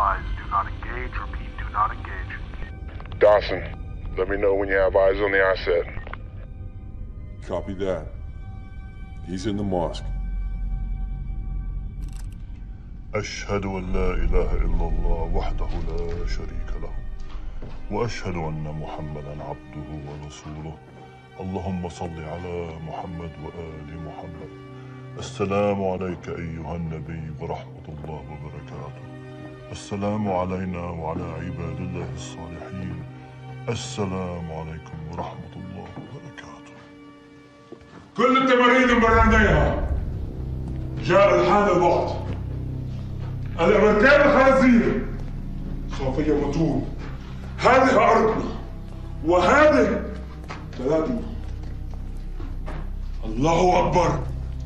advised, do not engage. Repeat, do not engage. Dawson, let me know when you have eyes on the asset. Copy that. He's in the mosque. أشهد أن لا إله إلا الله وحده لا شريك له وأشهد أن محمدا عبده ورسوله اللهم صل على محمد وآل محمد السلام عليك أيها النبي ورحمة الله وبركاته السلام علينا وعلى عباد الله الصالحين السلام عليكم ورحمة الله وبركاته. كل التمارين مبرنديها. جاء الحان الوقت. الأمريكان الخنازير سوف يموتون. هذه أرضنا وهذه بلدنا. الله أكبر.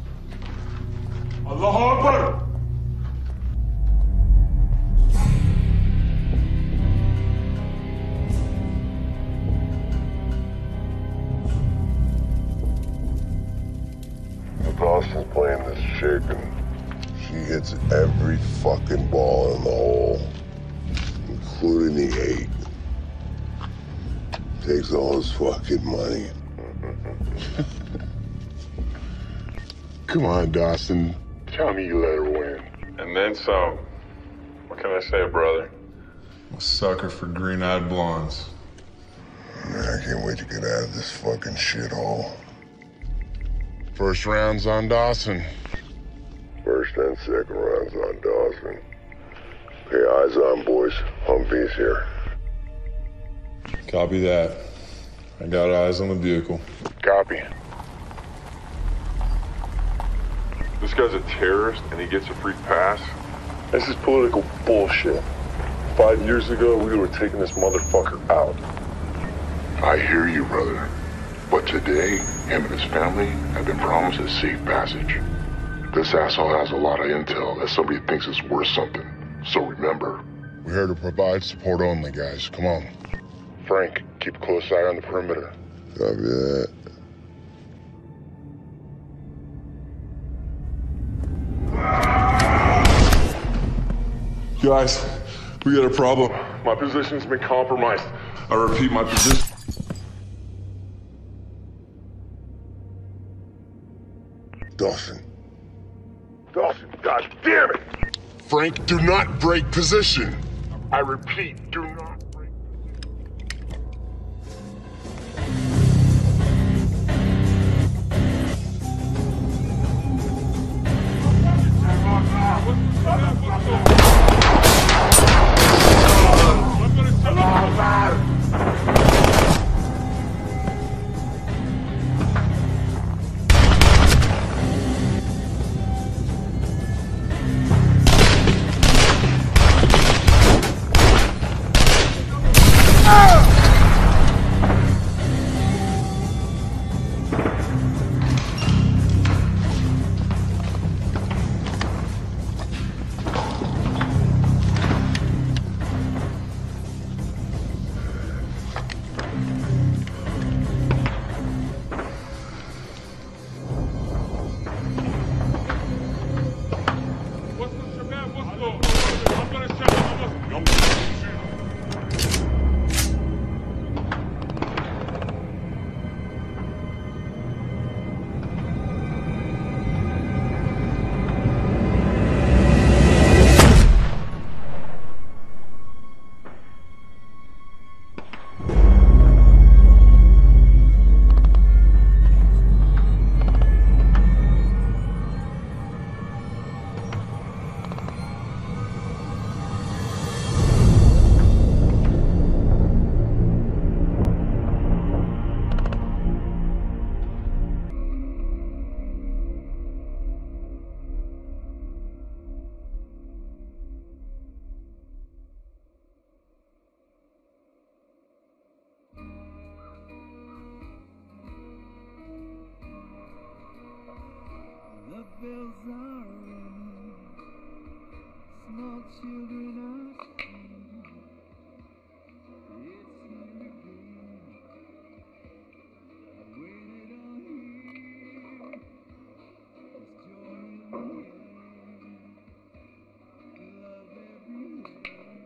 الله أكبر. Dawson's playing this chick and she hits every fucking ball in the hole, including the 8. Takes all his fucking money. Come on, Dawson. Tell me you let her win. And then some. What can I say, brother? I'm a sucker for green-eyed blondes. Man, I can't wait to get out of this fucking shithole. First round's on Dawson. First and second rounds on Dawson. Okay, eyes on, boys. Humvee's here. Copy that. I got eyes on the vehicle. Copy. This guy's a terrorist and he gets a free pass? This is political bullshit. 5 years ago, we were taking this motherfucker out. I hear you, brother. But today, him and his family have been promised a safe passage. This asshole has a lot of intel that somebody thinks is worth something. So remember. We're here to provide support only, guys. Come on. Frank, keep a close eye on the perimeter. Copy that. Guys, we got a problem. My position's been compromised. I repeat, my position. Dawson. Dawson, god damn it! Frank, do not break position. I repeat, do not break bells are ringing, small children are screaming. It's here again. I waited on here. There's joy in the air, love everywhere.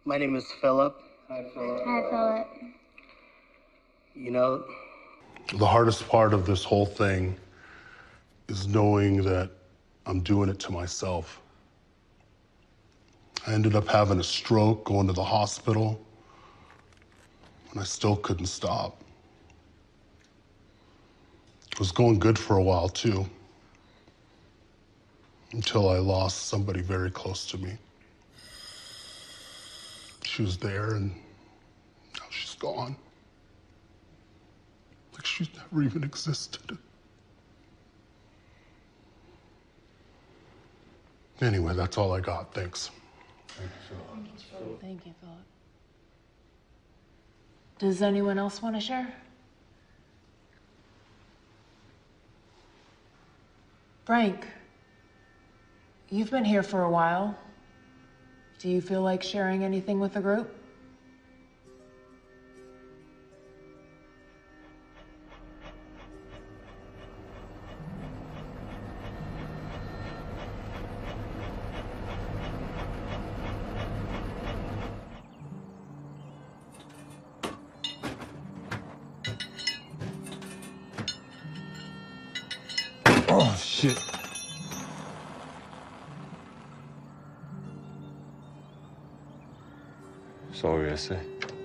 My name is Philip. Hi, Philip. You know, The hardest part of this whole thing is knowing that I'm doing it to myself. I ended up having a stroke, going to the hospital, and I still couldn't stop. It was going good for a while, too, until I lost somebody very close to me. She was there, and now she's gone. Like she's never even existed. Anyway, that's all I got. Thanks. Thank you, Philip. Does anyone else want to share? Frank, you've been here for a while. Do you feel like sharing anything with the group? Oh, shit. Sorry, I say.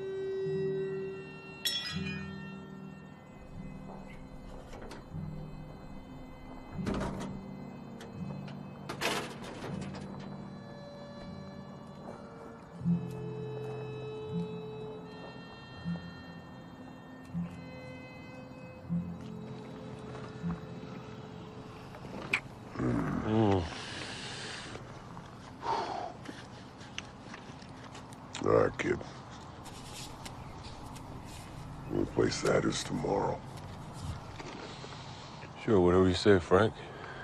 All right, kid. We'll play Saturdays tomorrow. Sure, whatever you say, Frank.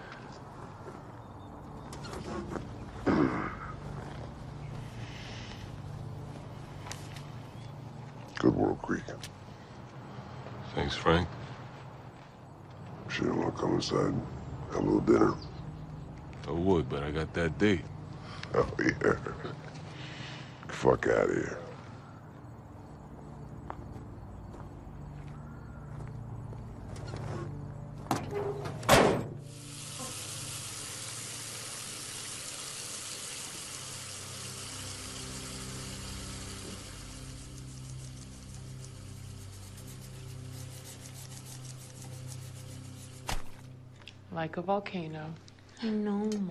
Good work, Creek. Thanks, Frank. Sure you want to come inside and have a little dinner? I would, but I got that date. Oh, yeah. Fuck out of here. Like a volcano. I know, Mom.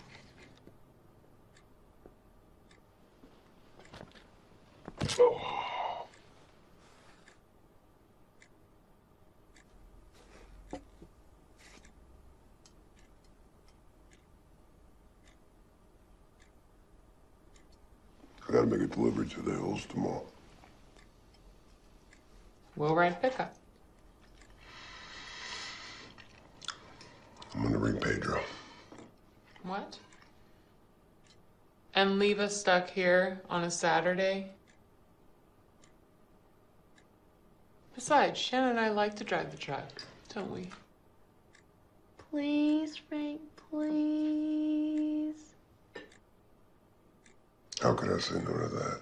Oh. I gotta make a delivery to the hills tomorrow. We'll ride pickup. I'm gonna ring Pedro. What? And leave us stuck here on a Saturday? Besides, Shannon and I like to drive the truck, don't we? Please, Frank, please. How could I say no to that?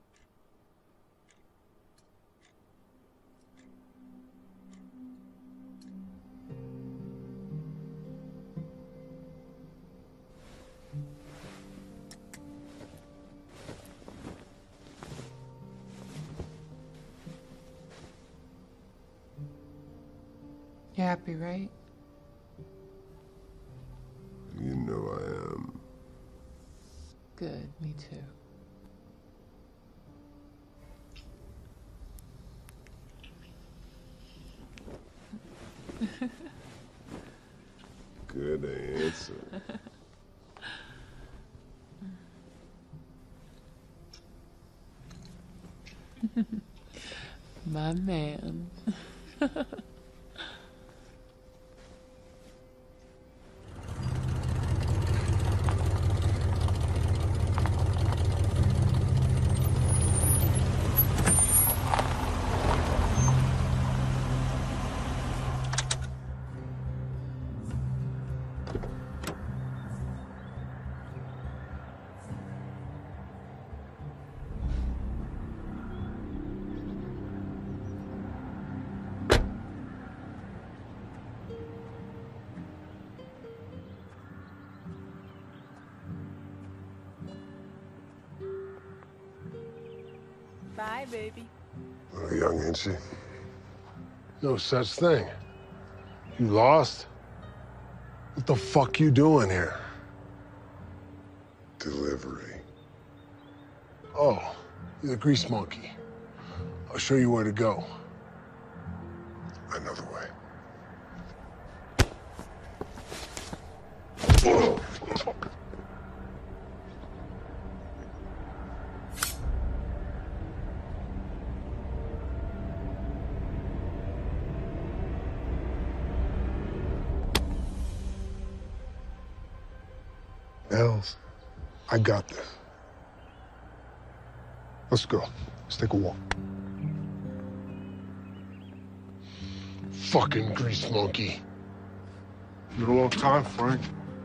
You're happy, right? You know I am. Good, me too. Good answer. My man. Bye, baby. Young, ain't she? No such thing. You lost? What the fuck you doing here? Delivery. Oh, you're the grease monkey. I'll show you where to go. Another way. Nels, I got this. Let's go. Let's take a walk. Fucking grease monkey. Been a long time, Frank.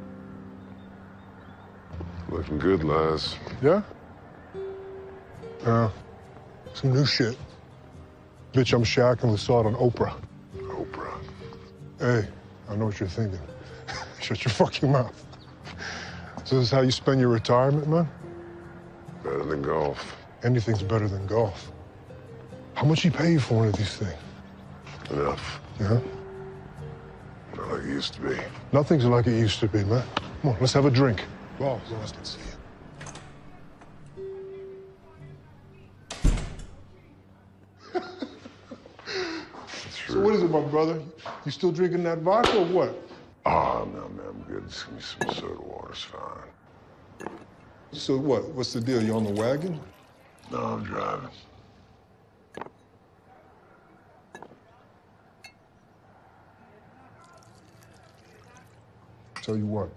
Looking good, Laz. Yeah? Some new shit. Bitch, I'm Shaq and we saw it on Oprah. Oprah. Hey, I know what you're thinking. Shut your fucking mouth. So this is how you spend your retirement, man? Better than golf. Anything's better than golf. How much he pay you for one of these things? Enough. Yeah? Not like it used to be. Nothing's like it used to be, man. Come on, let's have a drink. Well, I can see it. So what is it, my brother? You still drinking that vodka or what? Oh, no, man, I'm good. Just give me some soda water's fine. So what? What's the deal? You on the wagon? No, I'm driving. Tell you what.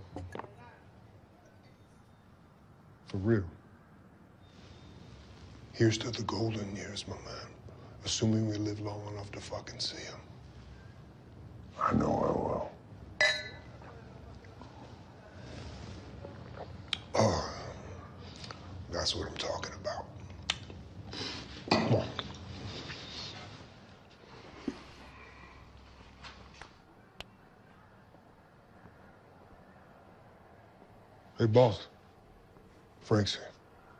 For real. Here's to the golden years, my man. Assuming we live long enough to fucking see them. I know I will. Oh, that's what I'm talking about. Come on. Hey, boss. Frank's here.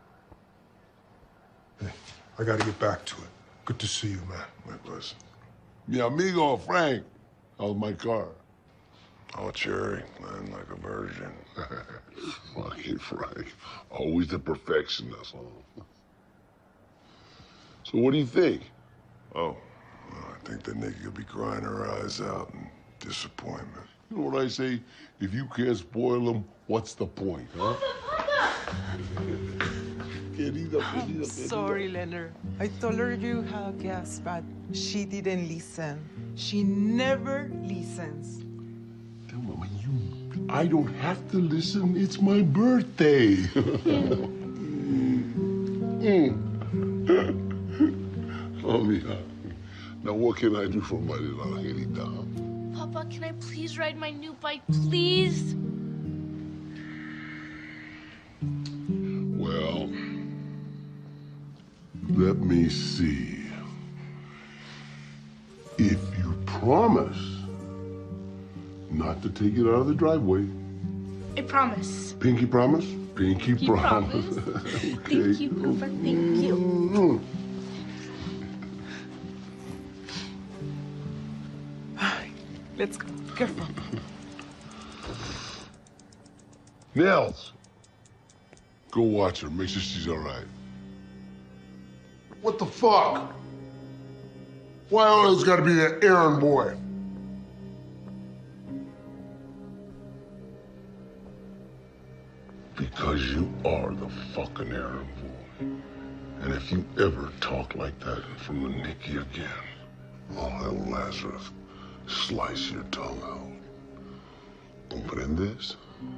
Hey, I gotta get back to it. Good to see you, man. My pleasure. Mi amigo, Frank. How's my car? Oh, cherry, man, like a virgin. Fucking Frank. Always the perfectionist, huh? So what do you think? Oh, well, I think that Nikki will be crying her eyes out in disappointment. You know what I say? If you can't spoil them, what's the point, huh? I'm sorry, Leonard. I told her you had gas, but she didn't listen. She never listens. Mama, I don't have to listen. It's my birthday. Oh, mija. Now, what can I do for my little Angelita? Papa, can I please ride my new bike, please? Well, let me see. If you promise not to take it out of the driveway. I promise. Pinky promise? Pinky promise. Okay. Thank you, Papa. Thank you. Let's go. Careful. Nels, go watch her. Make sure she's all right. What the fuck? Why always gotta be that errand boy? Because you are the fucking errand boy. And if you ever talk like that in front of Nikki again, I'll have Lazarus slice your tongue out. ¿Comprendes?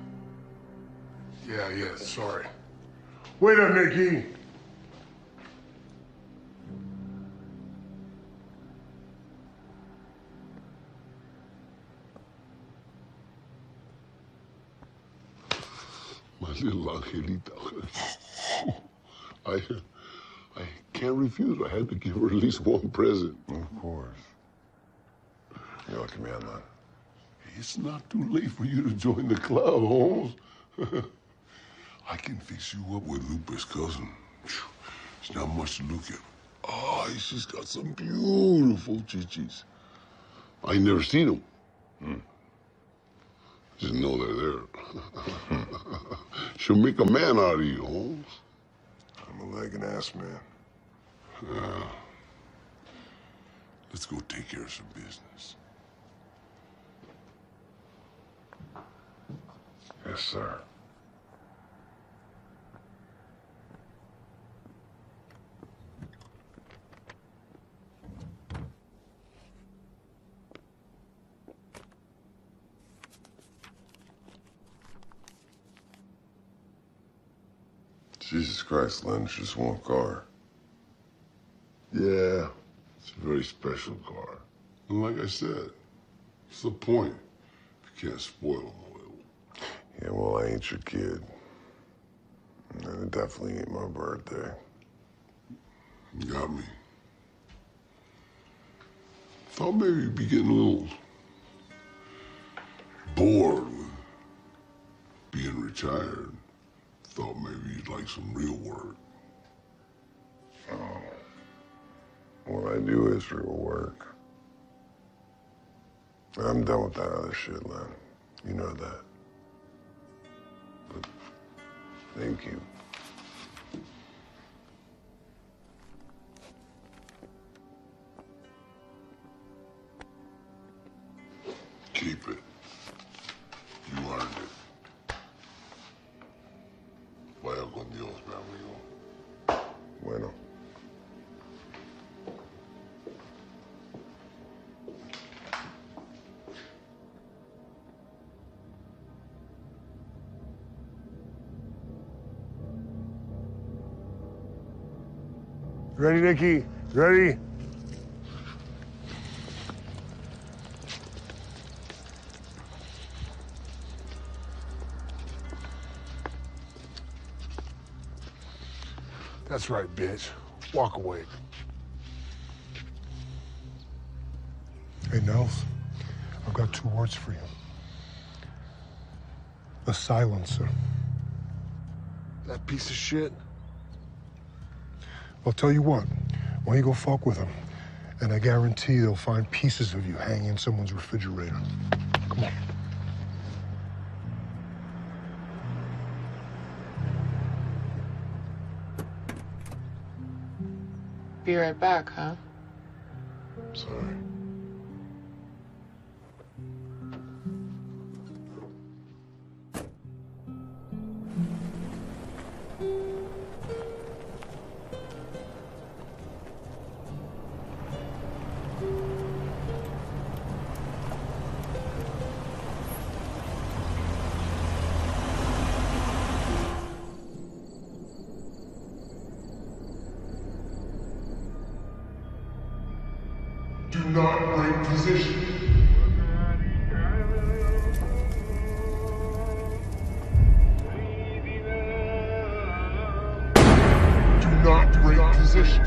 Yeah, sorry. Wait up, Nikki. My little Angelita. I can't refuse. I had to give her at least one present. Of course. You're lucky man, man. It's not too late for you to join the club, Holmes. I can fix you up with Lupe's cousin. There's not much to look at. Oh, she's got some beautiful chichis. I ain't never seen them. Just know they're there. She'll make a man out of you, Holmes. I'm a leg and ass man. Let's go take care of some business. Yes, sir. Jesus Christ, Len, it's just one car. Yeah, it's a very special car. And like I said, what's the point if you can't spoil them a little? Yeah, well, I ain't your kid. And it definitely ain't my birthday. You got me. Thought maybe you'd be getting a little bored with being retired. Thought maybe you'd like some real work. Oh. What I do is real work. I'm done with that other shit, Len. You know that. But thank you. Keep it. You earned it. Vaya con Dios, mi amigo. Bueno. Ready, Nicky? Ready? That's right, bitch. Walk away. Hey, Nels, I've got 2 words for you. A silencer. That piece of shit? I'll tell you what, why don't you go fuck with him? And I guarantee they'll find pieces of you hanging in someone's refrigerator. Come on. Be right back, huh? Sorry. Do not break position. Do not break position.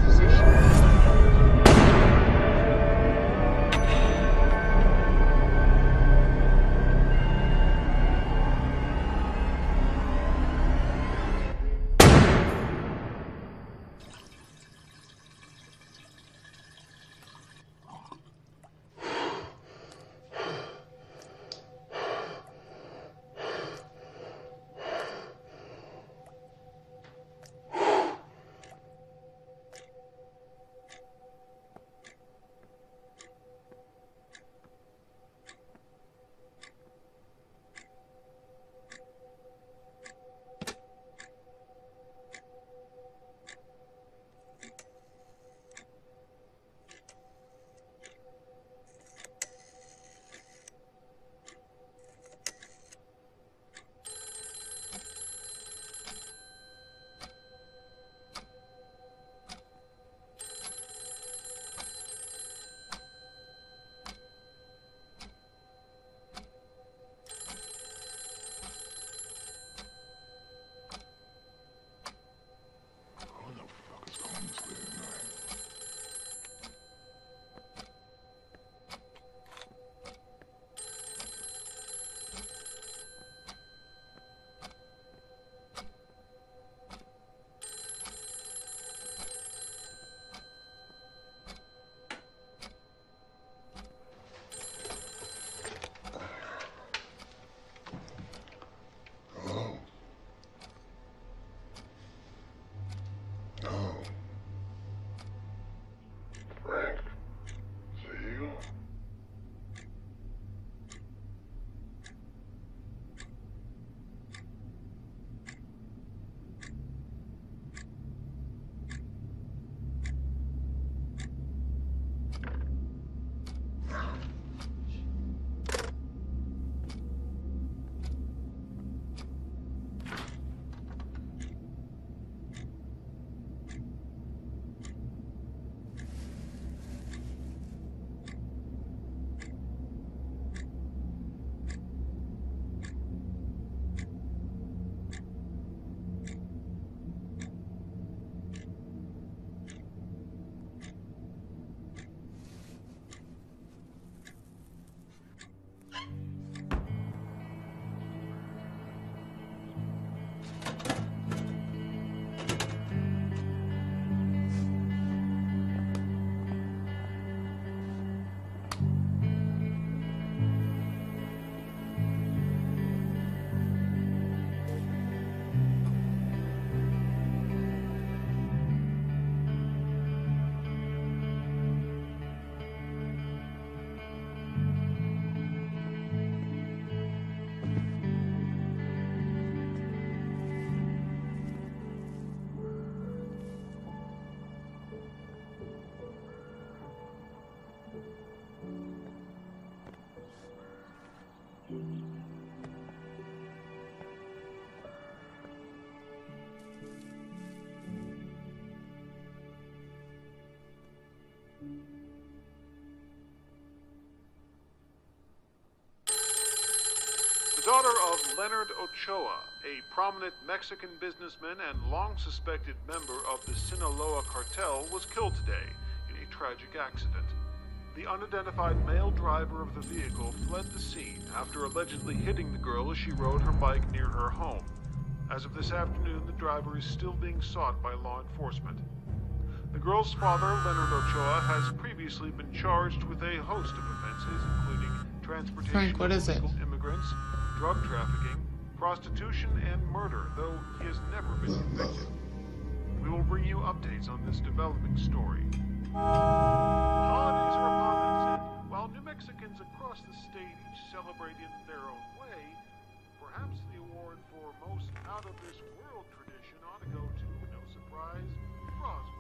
father of Leonard Ochoa, a prominent Mexican businessman and long-suspected member of the Sinaloa cartel, was killed today in a tragic accident. The unidentified male driver of the vehicle fled the scene after allegedly hitting the girl as she rode her bike near her home. As of this afternoon, the driver is still being sought by law enforcement. The girl's father, Leonard Ochoa, has previously been charged with a host of offenses, including transportation Frank, what of is it? illegal immigrants, drug trafficking, prostitution, and murder, though he has never been convicted. We will bring you updates on this developing story. The holidays are upon us, and while New Mexicans across the state each celebrate in their own way, perhaps the award for most out-of-this-world tradition ought to go to, no surprise, Roswell.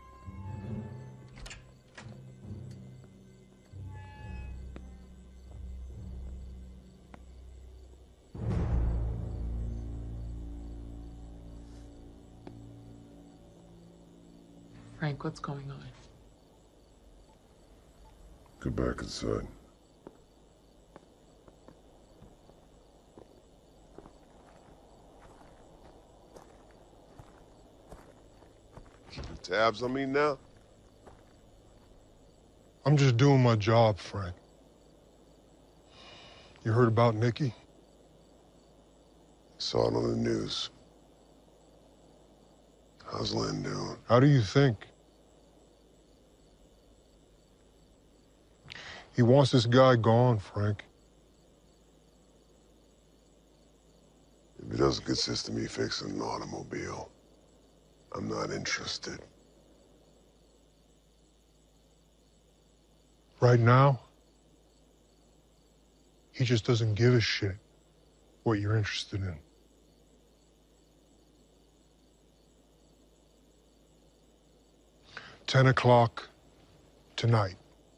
Frank, what's going on? Get back inside. Keeping tabs on me now? I'm just doing my job, Frank. You heard about Nikki? Saw it on the news. How's Lynn doing? How do you think? He wants this guy gone, Frank. If it doesn't consist of me fixing an automobile, I'm not interested. Right now, he just doesn't give a shit what you're interested in. $10 tonight.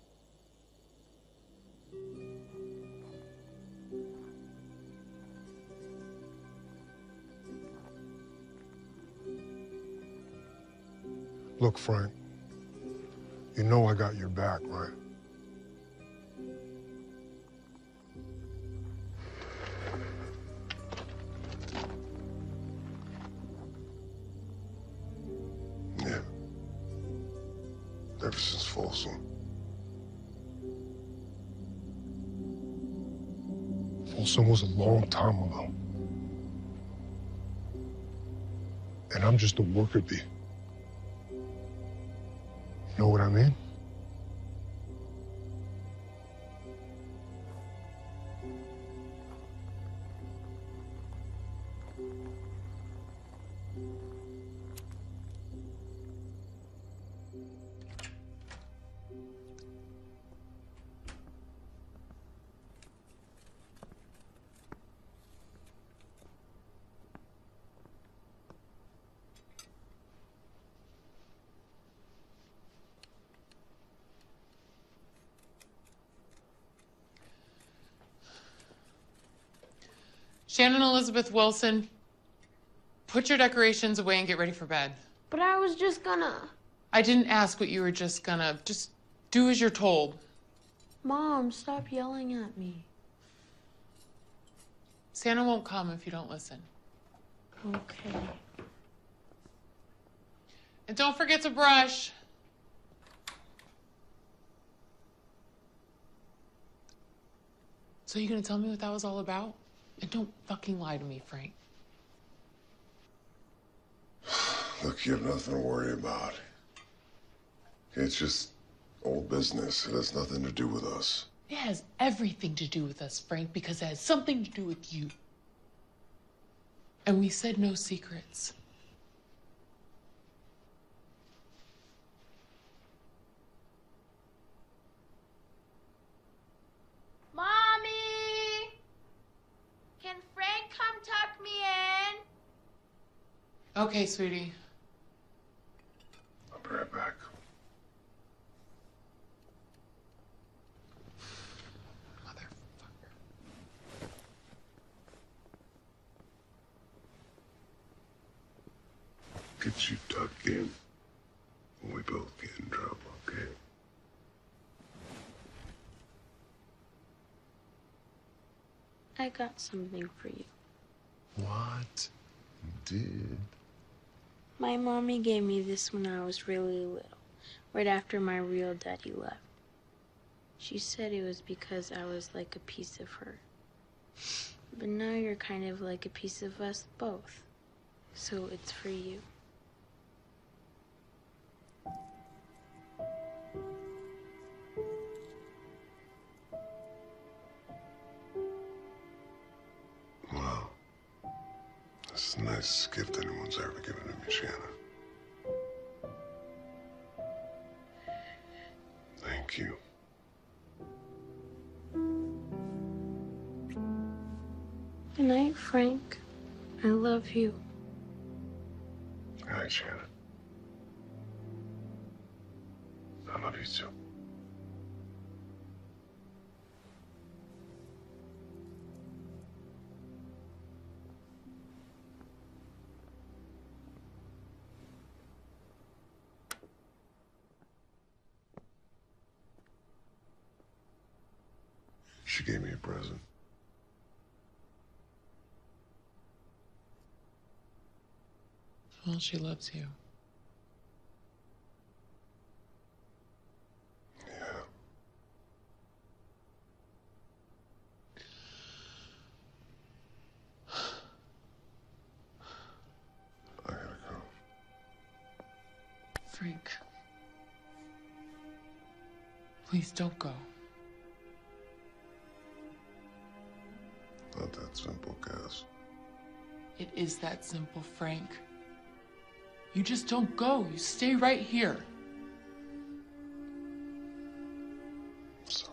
Look, Frank, you know I got your back, right? Yeah. Ever since Folsom. Folsom was a long time ago. And I'm just a worker bee. Know what I mean? Shannon Elizabeth Wilson, put your decorations away and get ready for bed. But I was just gonna... I didn't ask what you were just gonna. Just do as you're told. Mom, stop yelling at me. Santa won't come if you don't listen. Okay. And don't forget to brush. So you gonna tell me what that was all about? And don't fucking lie to me, Frank. Look, you have nothing to worry about. It's just old business. It has nothing to do with us. It has everything to do with us, Frank, because it has something to do with you. And we said no secrets. Mommy! Can Frank come tuck me in? Okay, sweetie. I'll be right back. Get you tucked in when we both get in trouble, okay? I got something for you. What? You did? My mommy gave me this when I was really little, right after my real daddy left. She said it was because I was like a piece of her. But now you're kind of like a piece of us both. So it's for you. Wow. That's the nicest gift anyone's ever given to me, Shannon. Thank you. Good night, Frank. I love you. Good night, Shannon. I love you too. She gave me a present. Well, she loves you. Yeah. I gotta go. Frank. Please don't go. Not that simple, Cass. It is that simple, Frank. You just don't go. You stay right here. Sorry.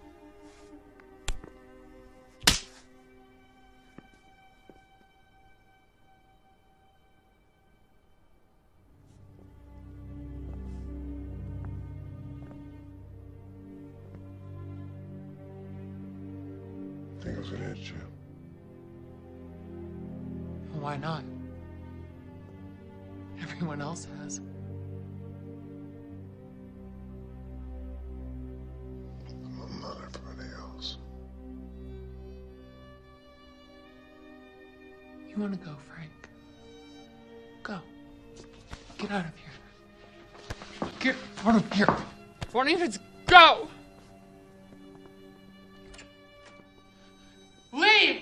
Think I was gonna hit you. Why not? Everyone else has. I'm not everybody else. You want to go, Frank? Go. Get out of here. Get out of here. Why don't you just go? Leave!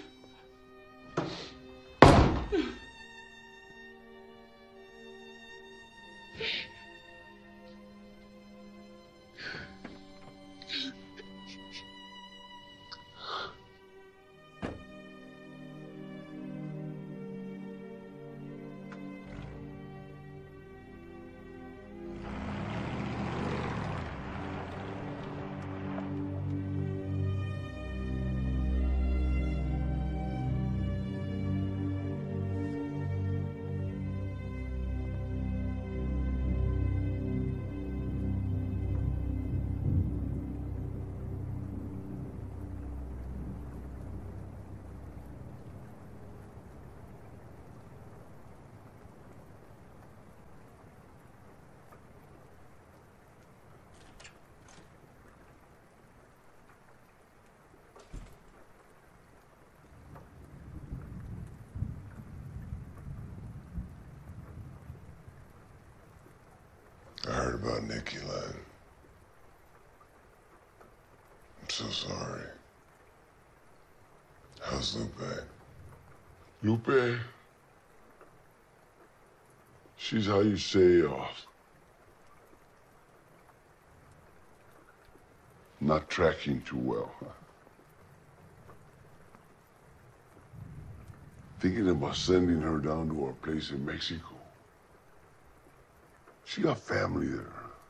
I heard about Nikki Lynn. I'm so sorry. How's Lupe? Lupe? She's how you say, not tracking too well. Thinking about sending her down to our place in Mexico. She got family there.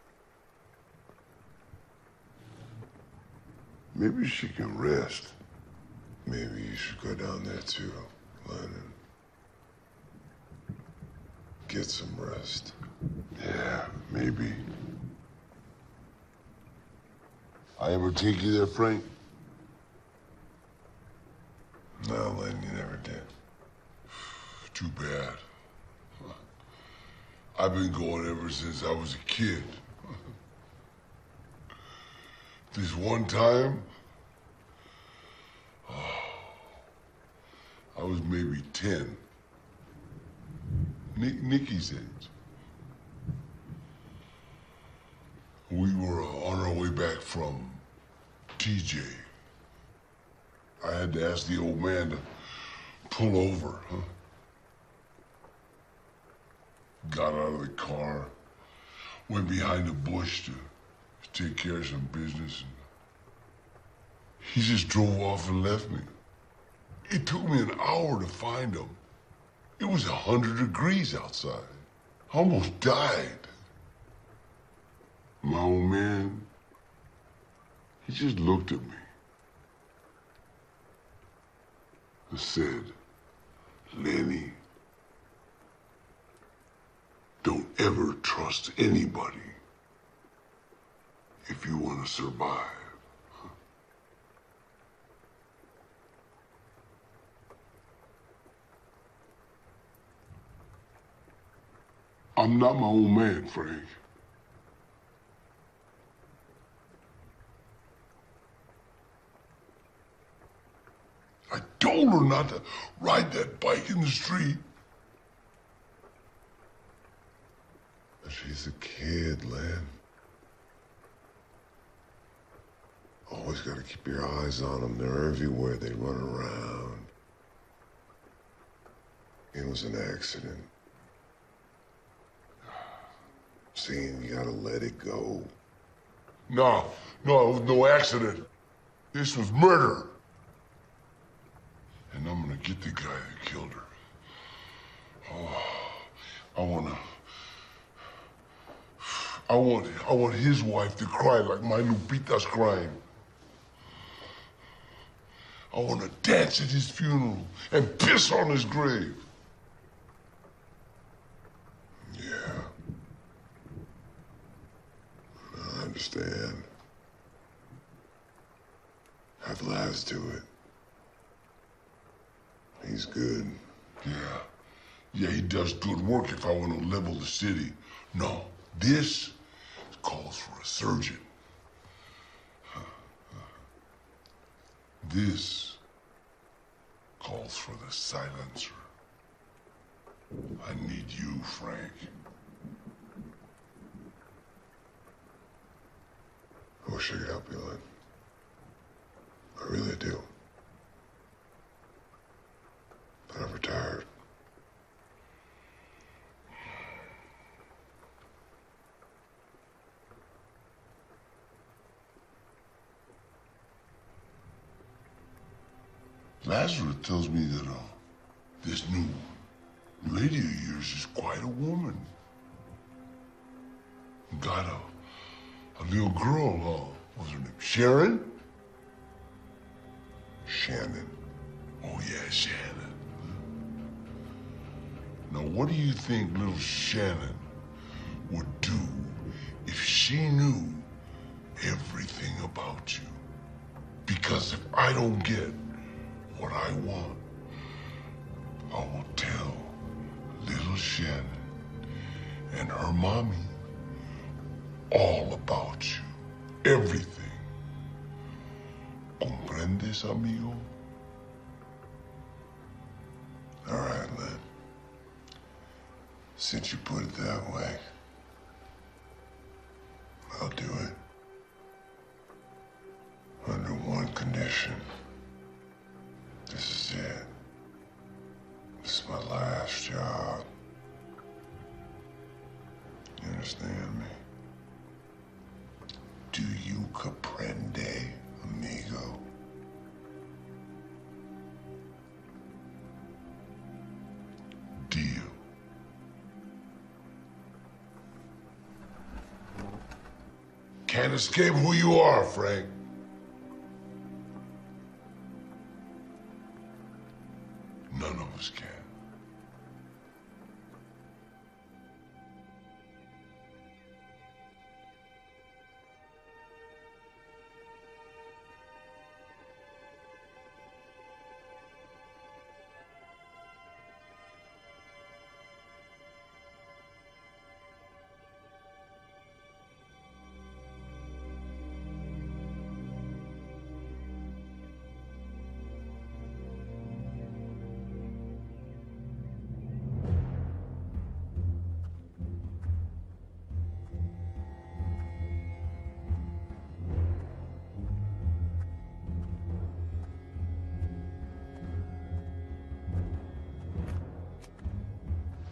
Maybe she can rest. Maybe you should go down there too, Lennon. Get some rest. Yeah, maybe. I ever take you there, Frank? No, Len, you never did. Too bad. I've been going ever since I was a kid. This one time, oh, was maybe 10. Nikki's age. We were on our way back from TJ. I had to ask the old man to pull over, huh? Got out of the car, went behind a bush to take care of some business, and he just drove off and left me. It took me an hour to find him. It was 100 degrees outside. I almost died. My old man, he just looked at me and said, Lenny, don't ever trust anybody if you want to survive. I'm not my own man, Frank. I told her not to ride that bike in the street. She's a kid, Len. Always gotta keep your eyes on them. They're everywhere. They run around. It was an accident. Seeing you gotta let it go. No, it was no accident. This was murder. And I'm gonna get the guy that killed her. Oh, I want his wife to cry like my Lupita's crying. I want to dance at his funeral and piss on his grave. Yeah. I understand. Have Laz do it. He's good. Yeah, he does good work if I want to level the city. No, this calls for a surgeon. This calls for the silencer. I need you, Frank. I wish I could help you, Len. I really do. But I'm retired. Lazarus tells me that this new lady of yours is quite a woman. Got a little girl, what's her name? Sharon? Shannon. Oh yeah, Shannon. Now what do you think little Shannon would do if she knew everything about you? Because if I don't get what I want, I will tell little Shannon and her mommy all about you. Everything. ¿Comprendes, amigo? All right, Len. Since you put it that way, I'll do it. Under one condition. This is it. This is my last job. You understand me? Do you comprende, amigo? Deal. Can't escape who you are, Frank. None of us can.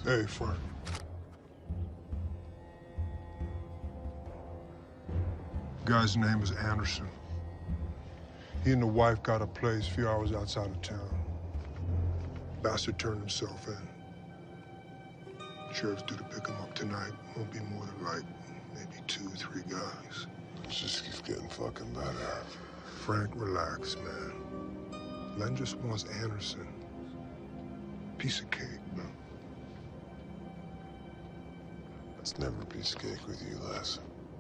Hey, Frank. Guy's name is Anderson. He and the wife got a place a few hours outside of town. Bastard turned himself in. Sheriff's due to pick him up tonight. Won't be more than like maybe 2 or 3 guys. It just keeps getting fucking better. Frank, relax, man. Len just wants Anderson. Piece of cake, man. It's never a piece of cake with you, Les.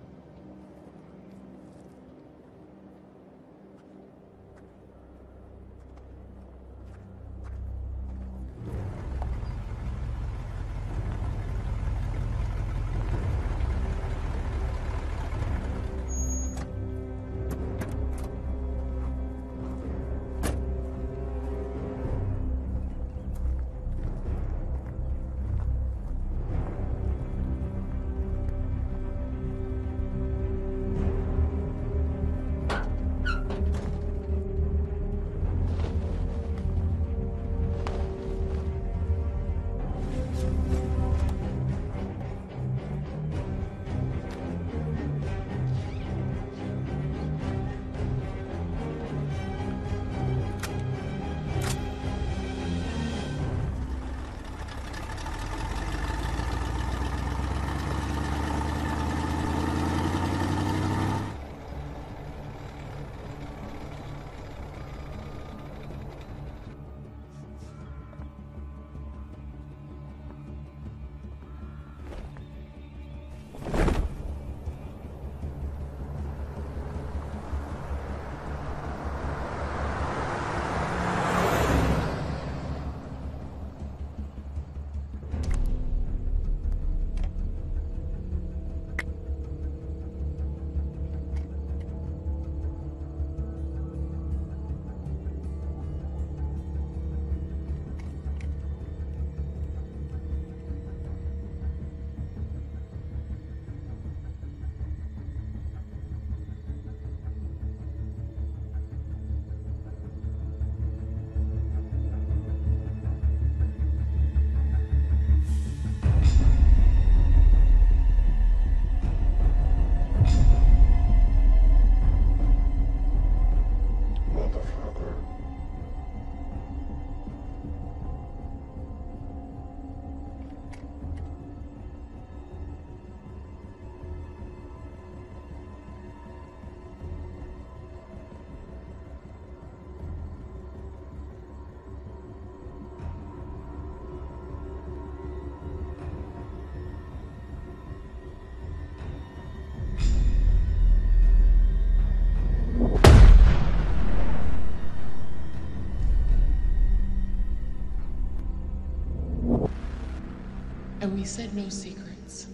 And we said no secrets.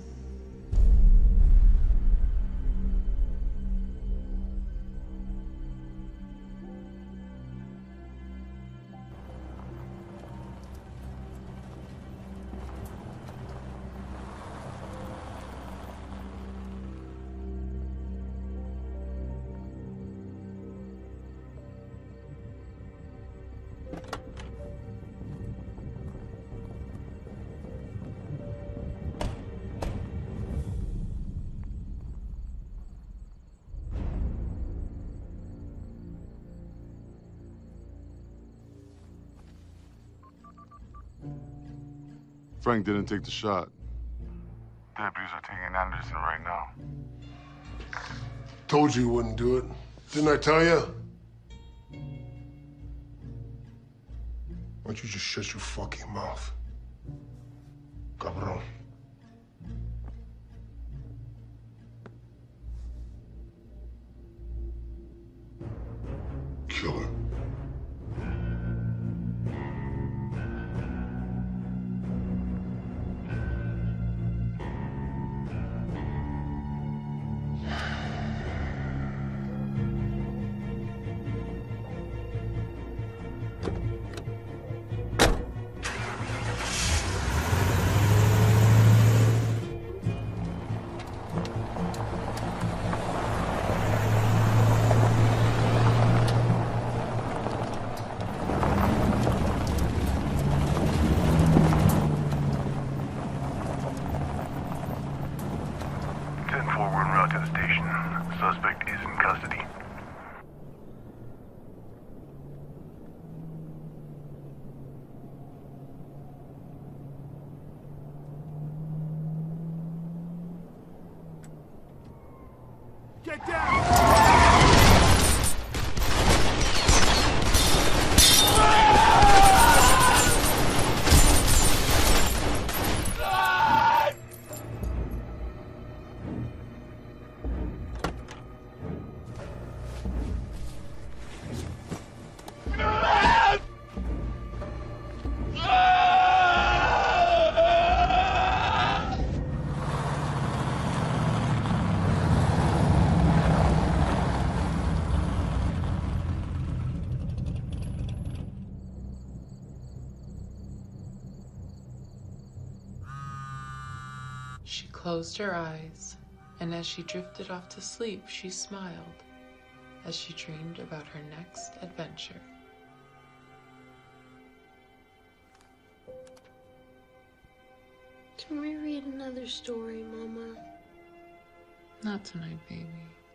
Frank didn't take the shot. Deputies are taking Anderson right now. Told you he wouldn't do it. Didn't I tell you? Why don't you just shut your fucking mouth? Cabron. Killer. Suspect is in custody. Get down! She closed her eyes, and as she drifted off to sleep, she smiled as she dreamed about her next adventure. Can we read another story, Mama? Not tonight, baby.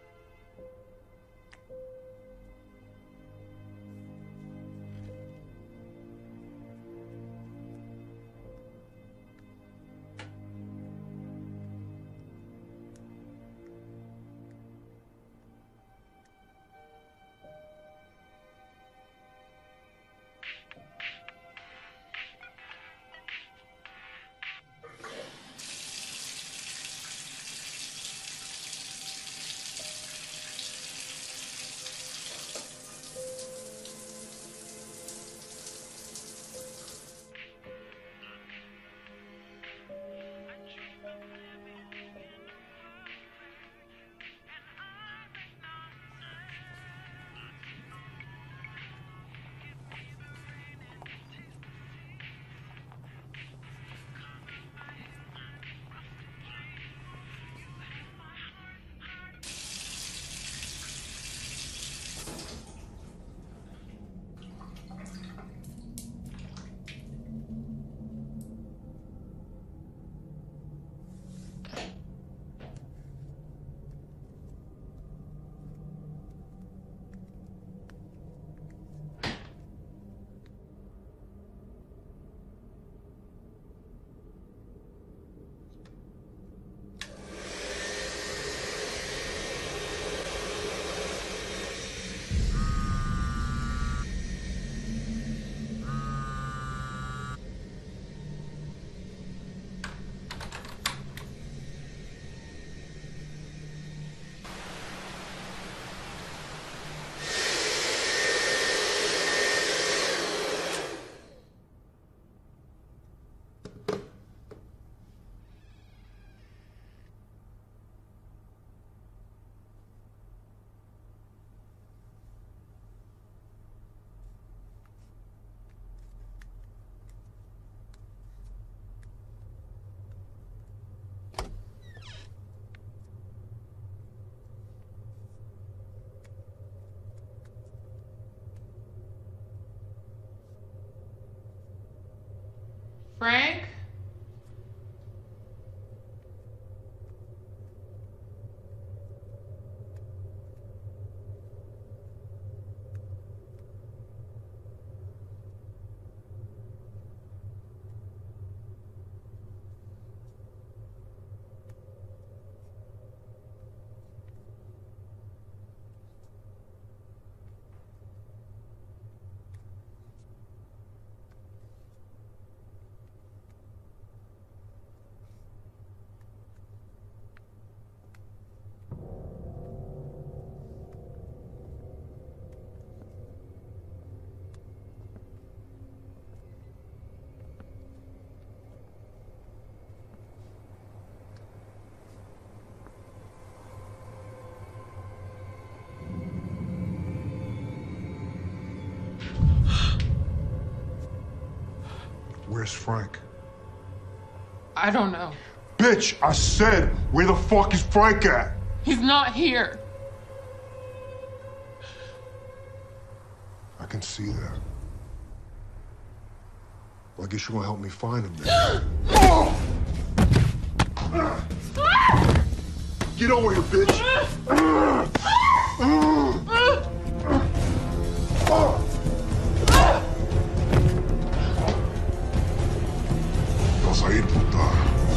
Frank? Where's Frank? I don't know. Bitch, I said, where the fuck is Frank at? He's not here. I can see that. Well, I guess you're gonna help me find him then. Get over here, bitch! Vas a ir, puta.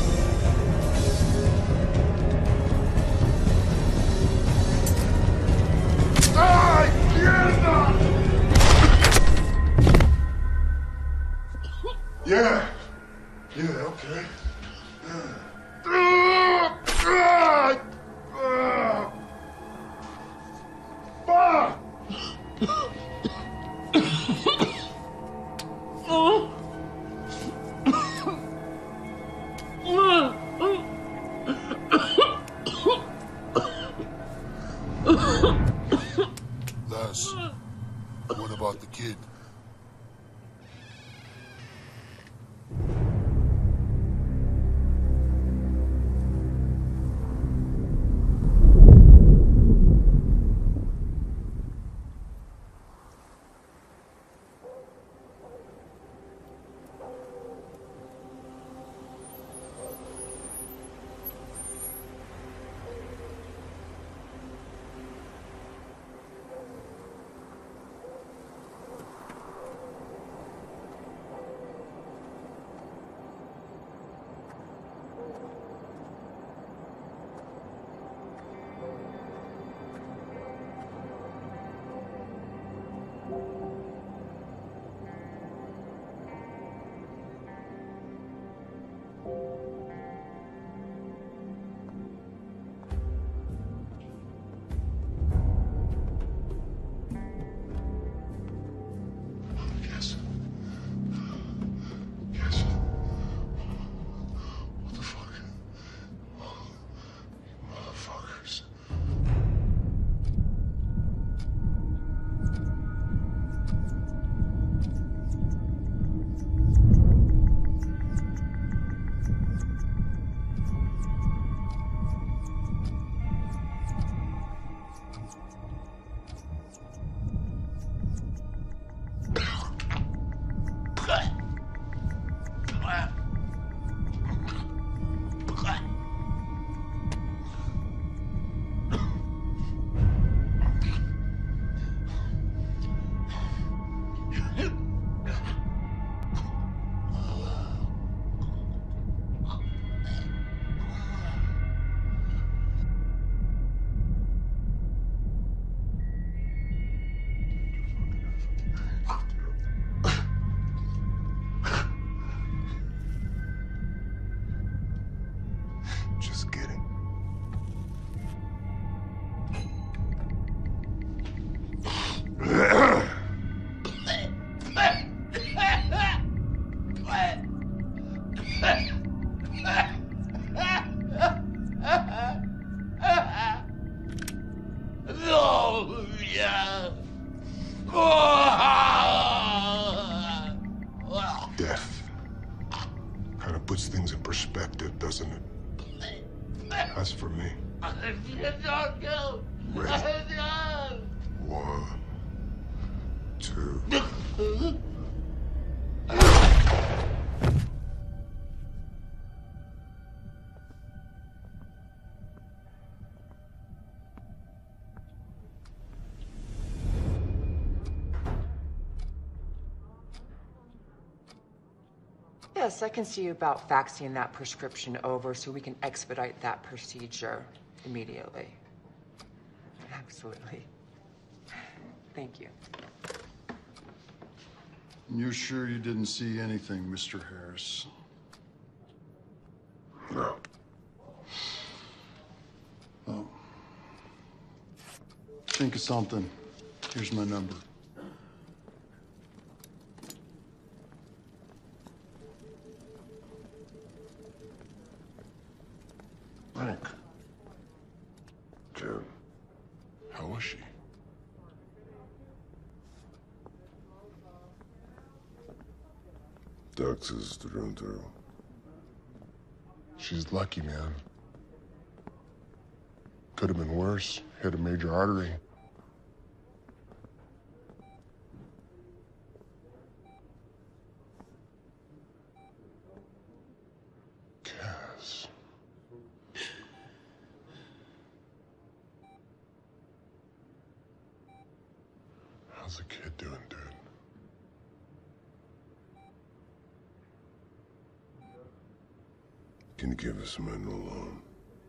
¡Ay, mierda! Yeah. Yeah, okay. Les, what about the kid? Just get it. No, yeah. Death kind of puts things in perspective, doesn't it? As for me, ready. 1, 2. Yes, I can see about faxing that prescription over so we can expedite that procedure immediately. Absolutely. Thank you. You're sure you didn't see anything, Mr. Harris? No. Oh. Think of something. Here's my number. Frank. Jen, how was she? Doc says they're doing thorough. She's lucky, man. Could have been worse. Hit a major artery. Cass. How's the kid doing, dude? Can you give us a minute alone?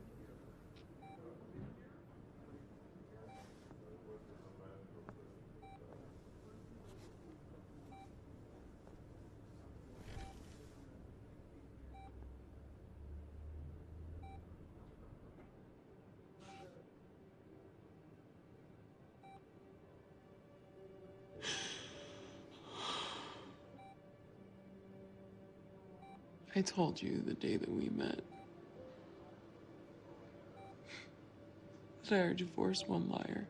I told you the day that we met that I heard you force one liar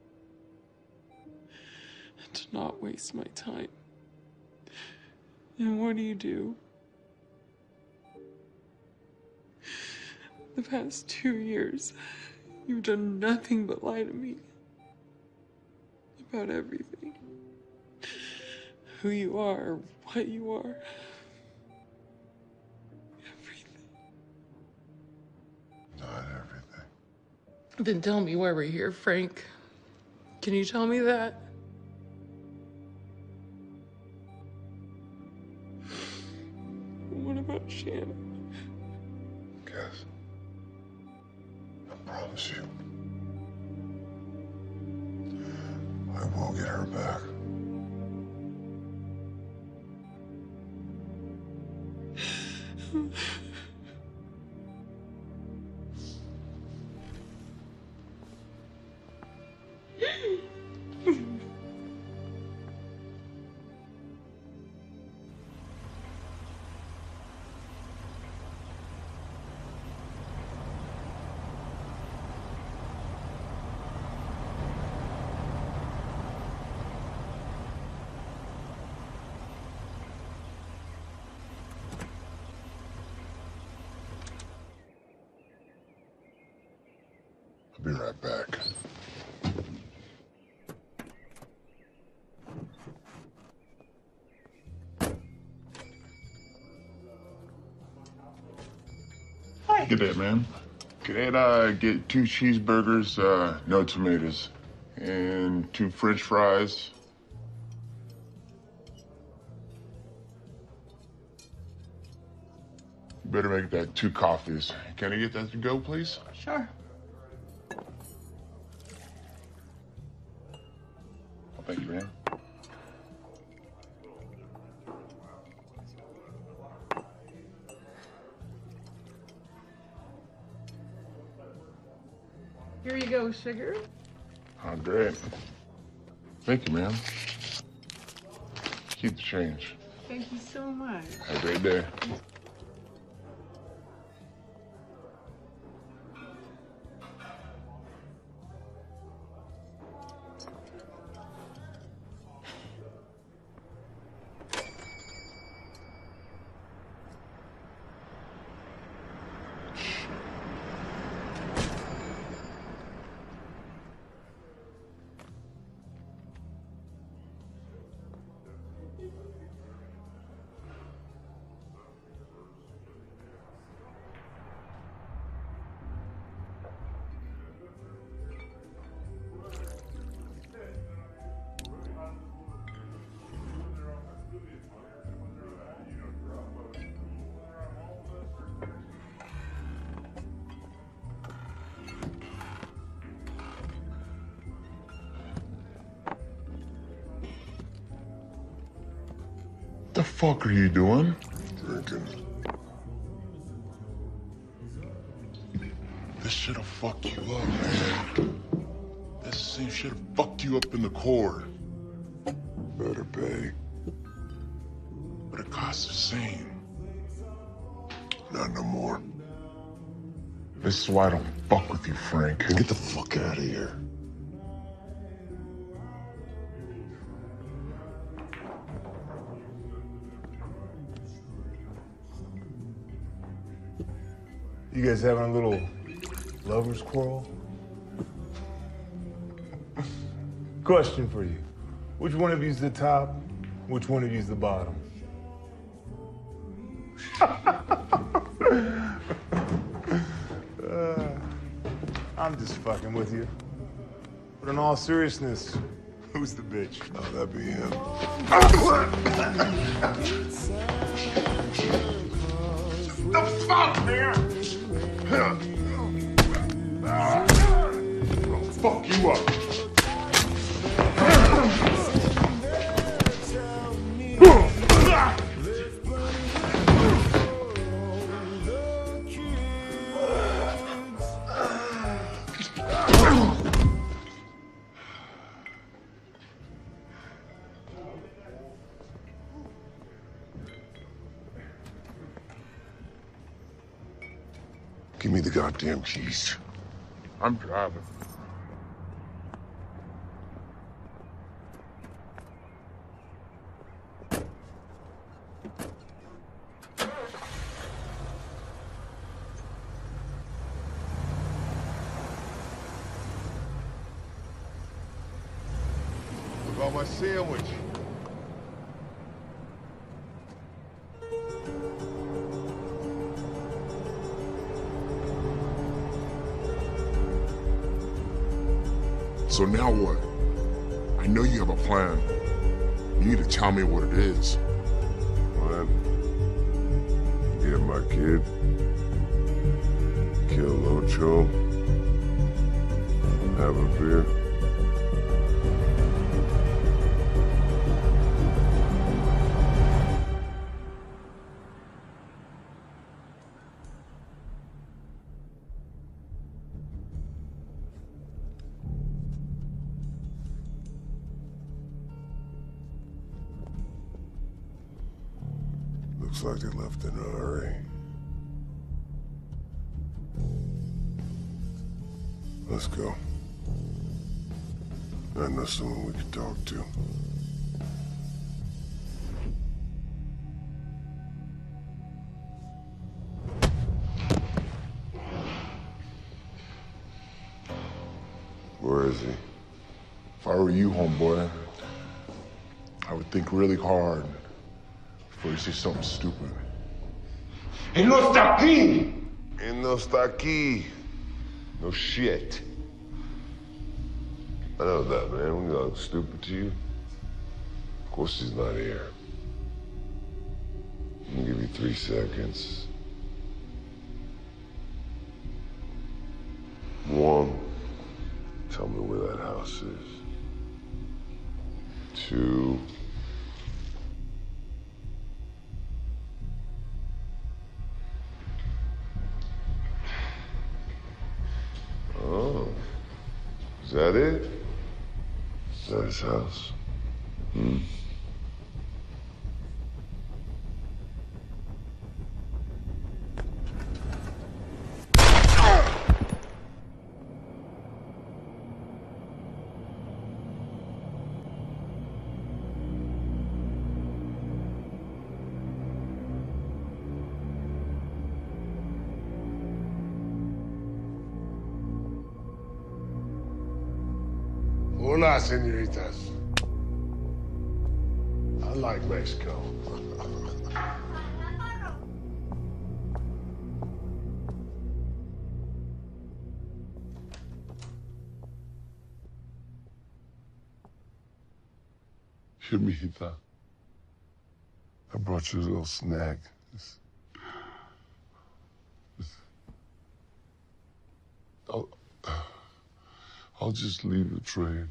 and to not waste my time. And what do? The past 2 years, you've done nothing but lie to me about everything. Who you are, what you are. Not everything. Then tell me why we're here, Frank. Can you tell me that? What about Shannon? Cass, I promise you, I will get her back. I'll be right back. Hi. Good day, man. Could I get 2 cheeseburgers, no tomatoes, and 2 French fries? You better make that 2 coffees. Can I get that to go, please? Sure. Oh, thank you, man. Here you go, sugar. Oh, great. Thank you, ma'am. Keep the change. Thank you so much. Have a great day. What the fuck are you doing? Drinking. This shit'll fuck you up, man. This same shit'll fuck you up in the core. Better pay. But it costs the same. Not no more. This is why I don't fuck with you, Frank. Get the fuck out of here. You guys having a little lover's quarrel? Question for you. Which one of you's the top? Which one of you's the bottom? I'm just fucking with you. But in all seriousness, Who's the bitch? Oh, that'd be him. The fuck, man? I'll fuck you up. Give me the goddamn keys. I'm driving. What about my sandwich? So now what? I know you have a plan. You need to tell me what it is. What? Get my kid. Kill Ocho. Have a beer. Looks like they left in a hurry. Let's go. I know someone we can talk to. Where is he? If I were you, homeboy, I would think really hard before you say something stupid. Hey, no está aquí! Él no está aquí. No shit. I know that, man. We look stupid to you. Of course he's not here. I'm gonna give you 3 seconds. 1, tell me where that house is. 2, oh, is that it? Is that his house? Hola, senoritas. I like Mexico. Here, mijita. I brought you a little snack. I'll just leave the tray in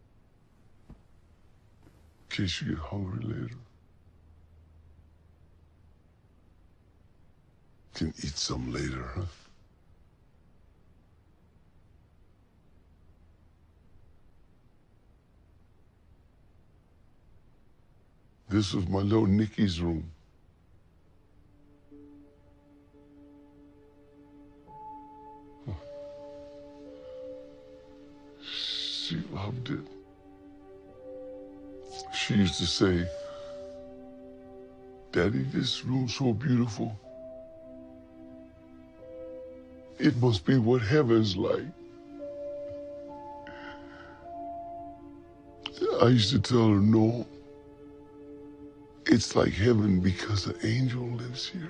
case you get hungry later. Can eat some later, huh? This was my little Nikki's room. She loved it. She used to say, "Daddy, this room's so beautiful. It must be what heaven's like." I used to tell her, "No, it's like heaven because an angel lives here."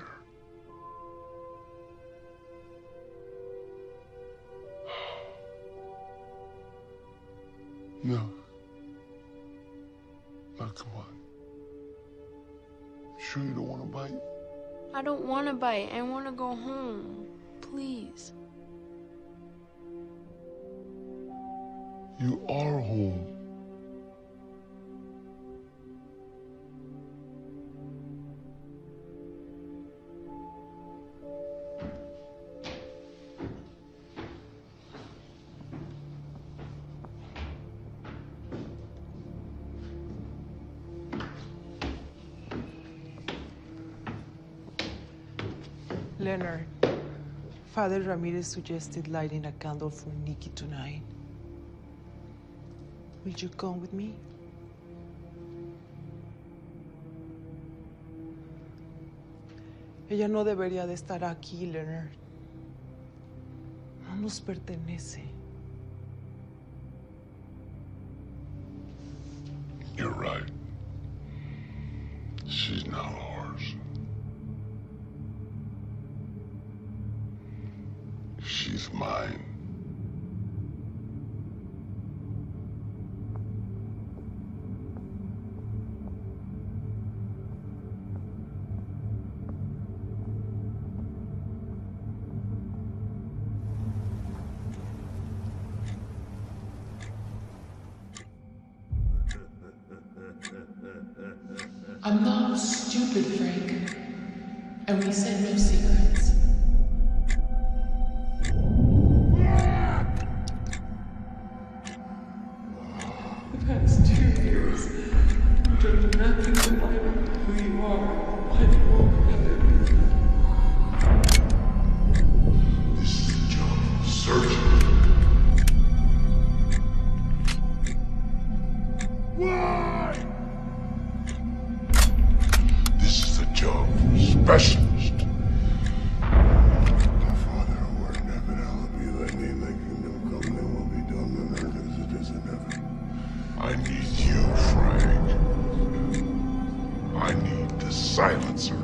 No. Now, come on. Sure you don't want to bite? I don't want to bite. I want to go home. Please. You are home. Leonard, Father Ramirez suggested lighting a candle for Nikki tonight. Will you come with me? Ella no debería de estar aquí, Leonard. No nos pertenece. You're right. She's not ours. She's mine. I'm not stupid, Frank. And we said no secrets. The past 2 years, you've done nothing but lie about who you are. Why do you won't let it? This is a job for surgeon. Why? This is a job for specialist. My Father, who art in heaven, hallowed be thy name. Thy kingdom come, thy will be done on earth as it is in heaven. I need you, Frank. I need the silencer.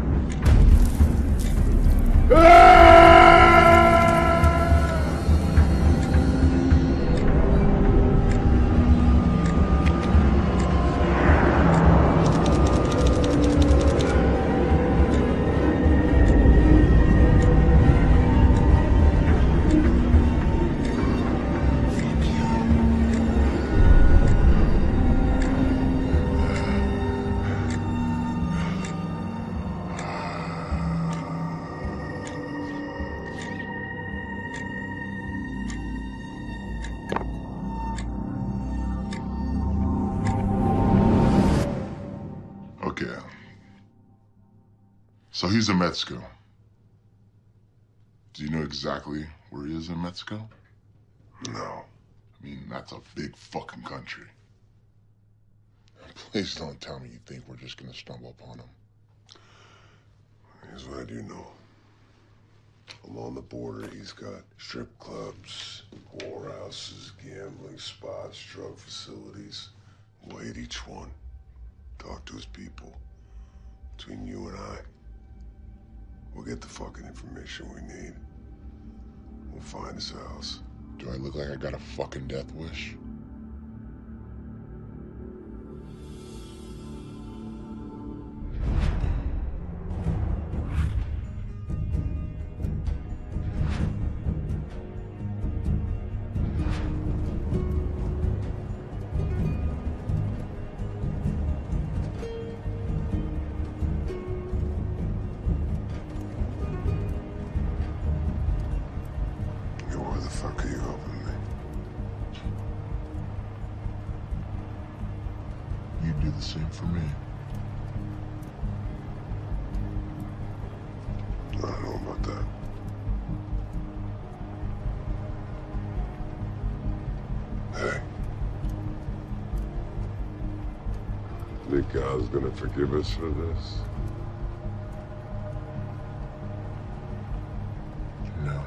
Okay. So he's in Mexico. Do you know exactly where he is in Mexico? No. I mean, that's a big fucking country. Please don't tell me you think we're just gonna stumble upon him. Here's what I do know. Along the border, he's got strip clubs, whorehouses, gambling spots, drug facilities. We'll hit each one. Talk to his people. Between you and I, we'll get the fucking information we need. We'll find his house. Do I look like I got a fucking death wish? Where the fuck are you helping me? You do the same for me. I don't know about that. Hey. Think God's gonna forgive us for this? No.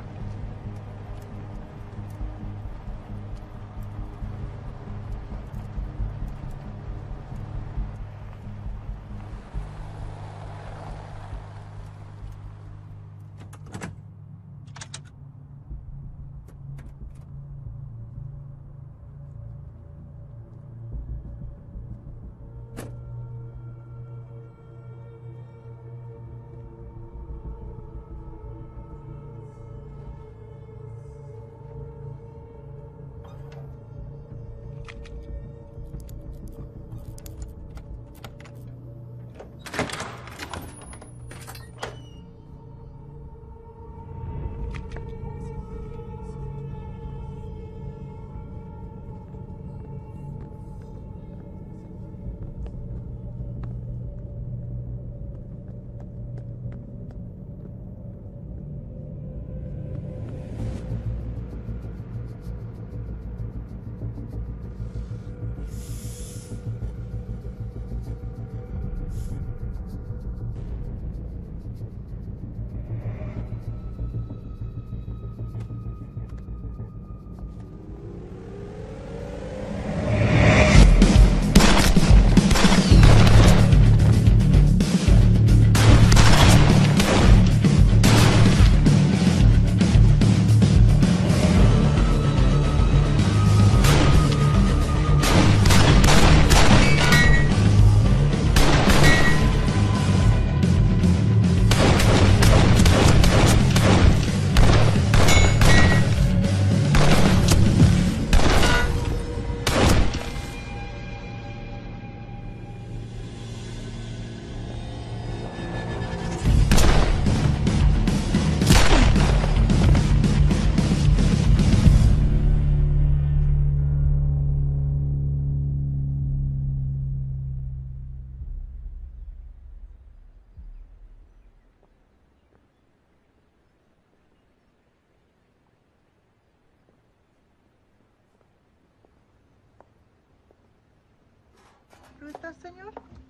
fruta, señor?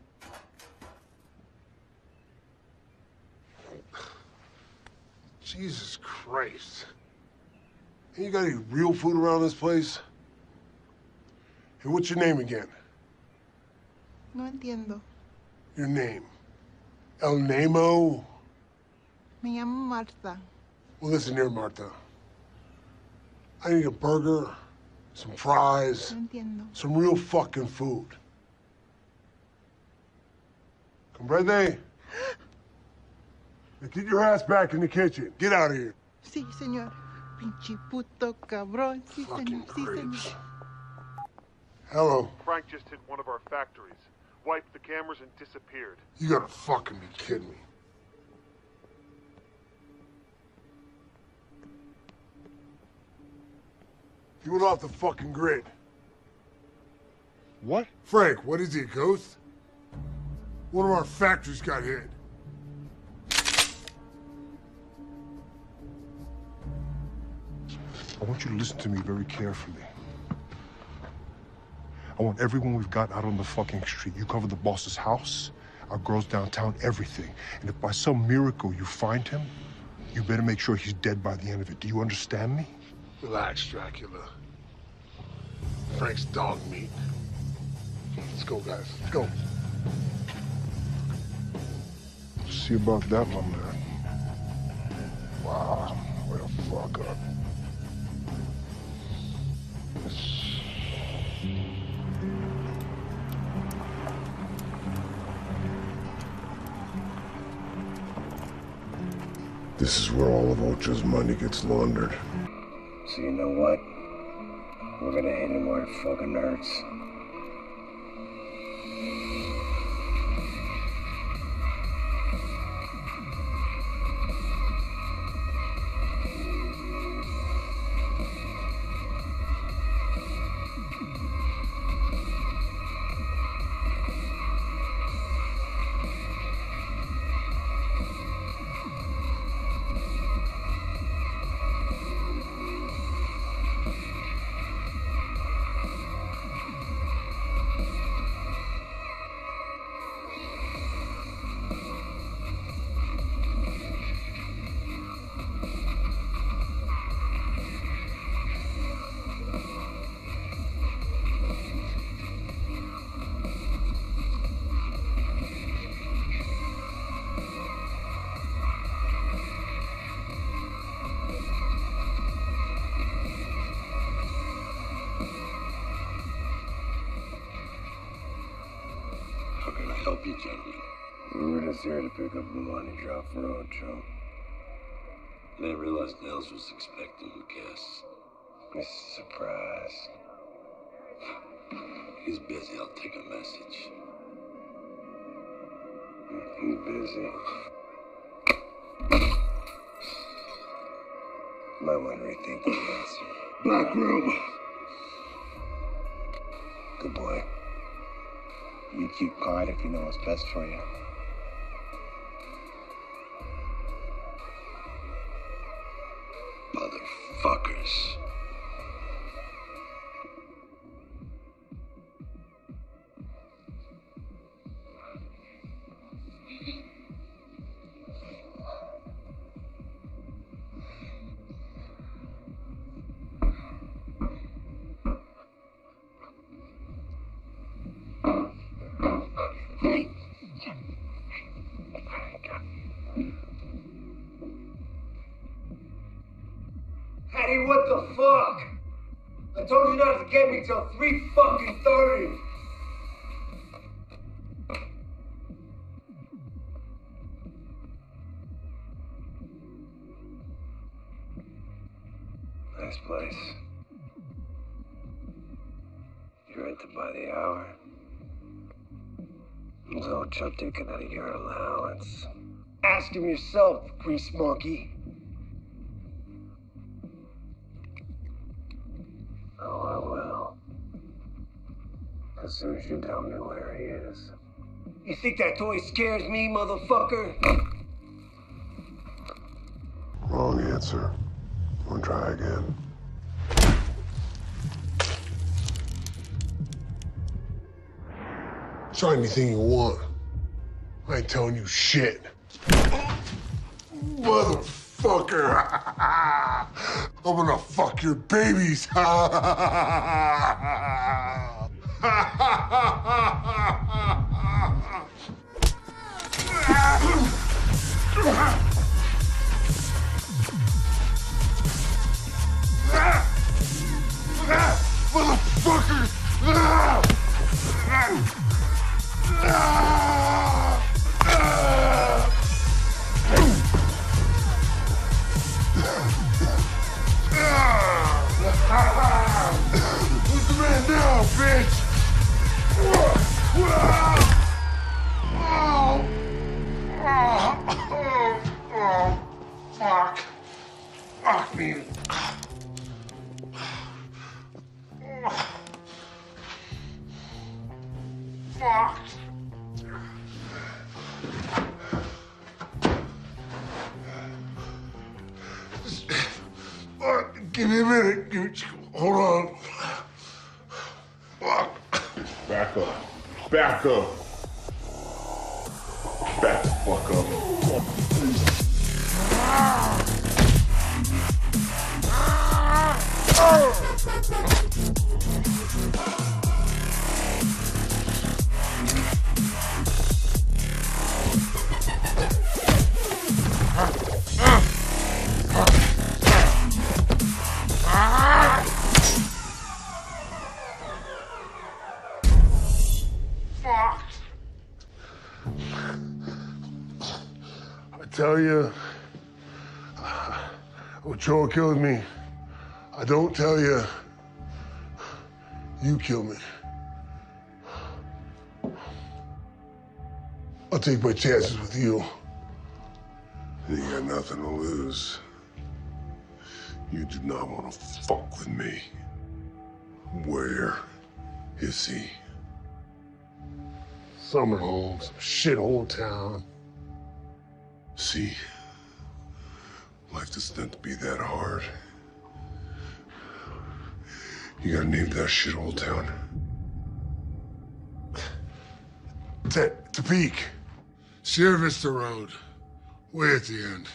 Jesus Christ. Ain't you got any real food around this place? Hey, what's your name again? No entiendo. Your name. El Nemo? Me llamo Marta. Well, listen here, Marta. I need a burger, some fries, No entiendo. some real fucking food. Comprende? Now get your ass back in the kitchen. Get out of here. Sí, señor. Pinche puto cabrón. Sí, señor. Sí, señor. Hello. Frank just hit one of our factories, wiped the cameras, and disappeared. You gotta fucking be kidding me. He went off the fucking grid. What? Frank, what is he, a ghost? One of our factories got hit. I want you to listen to me very carefully. I want everyone we've got out on the fucking street. You cover the boss's house, our girls downtown, everything. And if by some miracle you find him, you better make sure he's dead by the end of it. Do you understand me? Relax, Dracula. Frank's dog meat. Let's go, guys. Let's go. See about that, my man. Wow, way to fuck up. This is where all of Ocha's money gets laundered. So you know what? We're gonna hit him where it fucking hurts. How can I help you, gentlemen? We were just here to pick up the money drop for Ocho. Didn't realize Nels was expecting guests. It's a surprise. He's busy. I'll take a message. He's busy. Might want to rethink the answer. Back room. Good boy. You keep quiet if you know what's best for you. Motherfuckers. Hattie, what the fuck? I told you not to get me till 3:30. Nice place. You rent it by the hour. There's Ocho taking out of your allowance. Ask him yourself, grease monkey. Oh, I will. As soon as you tell me where he is. You think that toy scares me, motherfucker? Wrong answer. Wanna try again? Try anything you want. I ain't telling you shit. Motherfucker! I'm gonna fuck your babies! Motherfucker! Put the man down, bitch! Fuck. Fuck me. Fuck. Give me a minute. Hold on. Fuck. Back up. Back up. Back the fuck up. I tell you, Ochoa killed me. I don't tell you, you kill me. I'll take my chances with you. You got nothing to lose. You do not want to fuck with me. Where is he? Summer home, some shithole town. See? Life doesn't have to be that hard. You gotta name that shithole town. Tepic. Sierra Vista Road. Way at the end.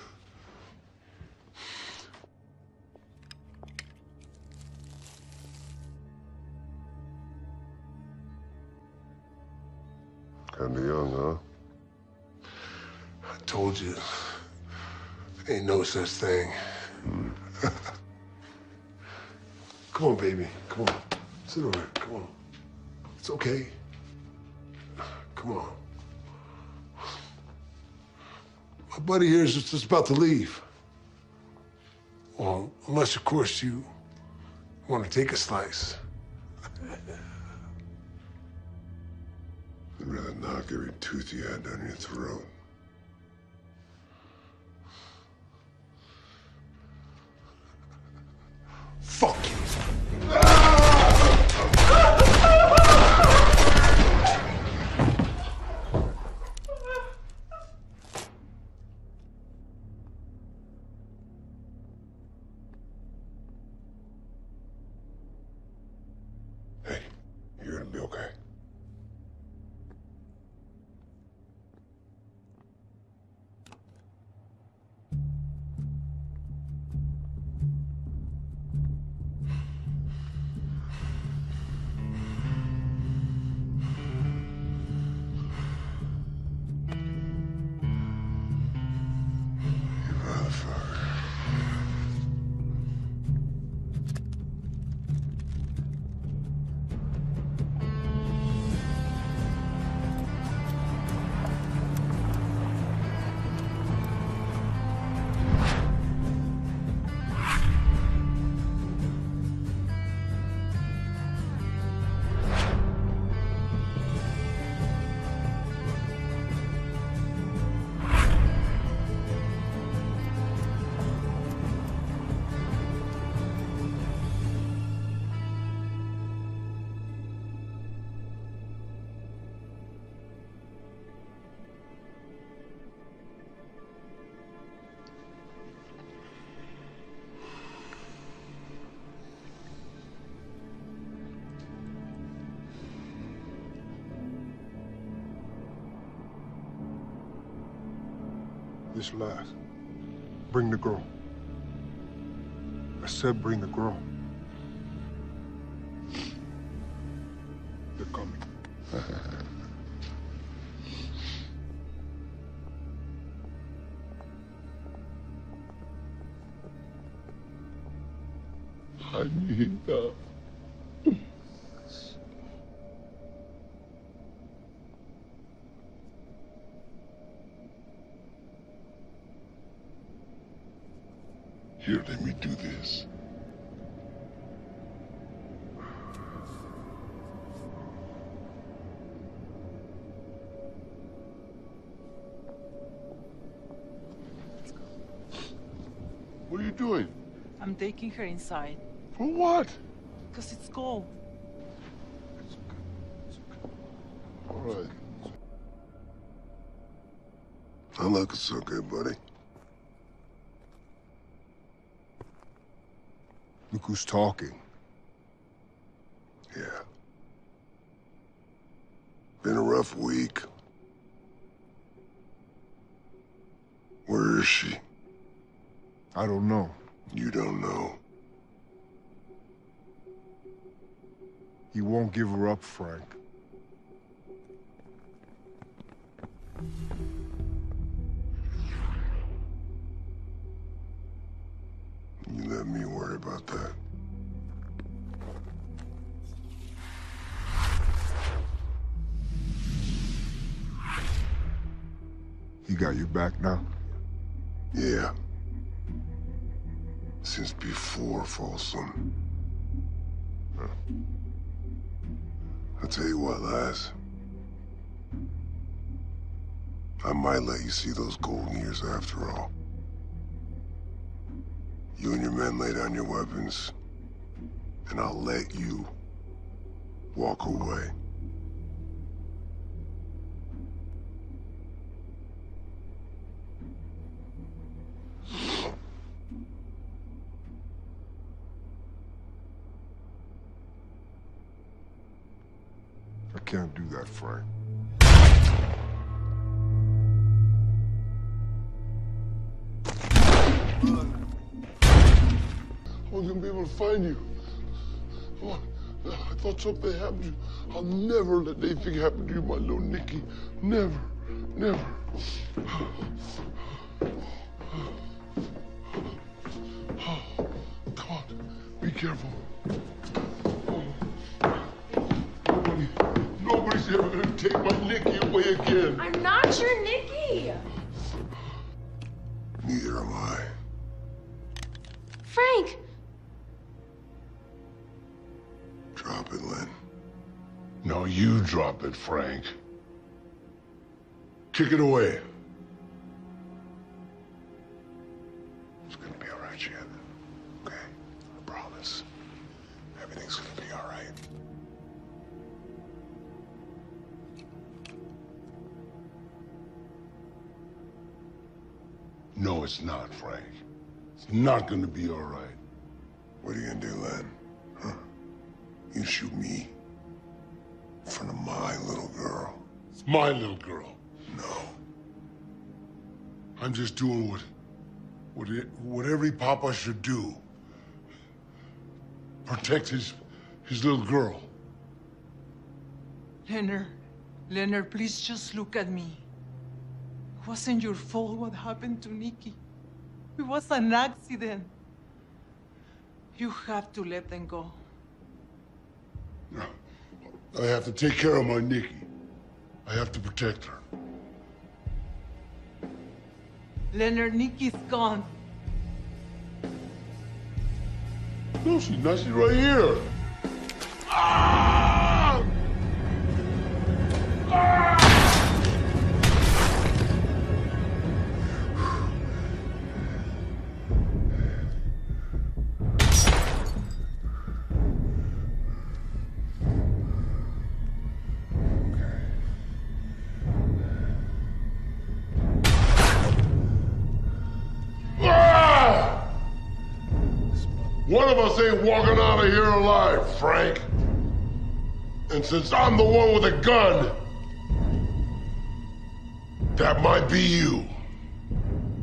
Kinda young, huh? I told you. Ain't no such thing. Come on, baby. Come on. Sit over here. Come on. It's okay. Come on. My buddy here is just about to leave. Well, unless, of course, you want to take a slice. I'd rather knock every tooth you had down your throat. Fuck you. Hey, you're gonna be okay. this last. Bring the girl. I said bring the girl. They're coming. Anita. Here, let me do this. What are you doing? I'm taking her inside. For what? Because it's cold. All right. Oh, look, it's okay, buddy. Look who's talking. Yeah. Been a rough week. Where is she? I don't know. You don't know. He won't give her up, Frank. You let me worry about that. He got you back now? Yeah. Since before Folsom. Huh. I'll tell you what, lass. I might let you see those golden years after all. You and your men lay down your weapons, and I'll let you walk away. I can't do that, Frank. I wasn't gonna be able to find you. I thought something happened to you. I'll never let anything happen to you, my little Nicky. Never, never. Come on, be careful. Nobody's ever gonna take my Nicky away again. I'm not your Nicky. Neither am I. Frank. Drop it, Lynn. No, you drop it, Frank. Kick it away. It's gonna be all right, Shannon. Okay? I promise. Everything's gonna be all right. No, it's not, Frank. It's not gonna be all right. What are you gonna do, Len? Huh? You shoot me in front of my little girl. It's my little girl. No. I'm just doing what every papa should do. Protect his little girl. Leonard, please just look at me. It wasn't your fault what happened to Nicky. It was an accident. You have to let them go. I have to take care of my Nicky. I have to protect her. Leonard, Nicky's gone. No, she's not. She's right here. Ah! Ah! One of us ain't walking out of here alive, Frank. And since I'm the one with a gun, that might be you.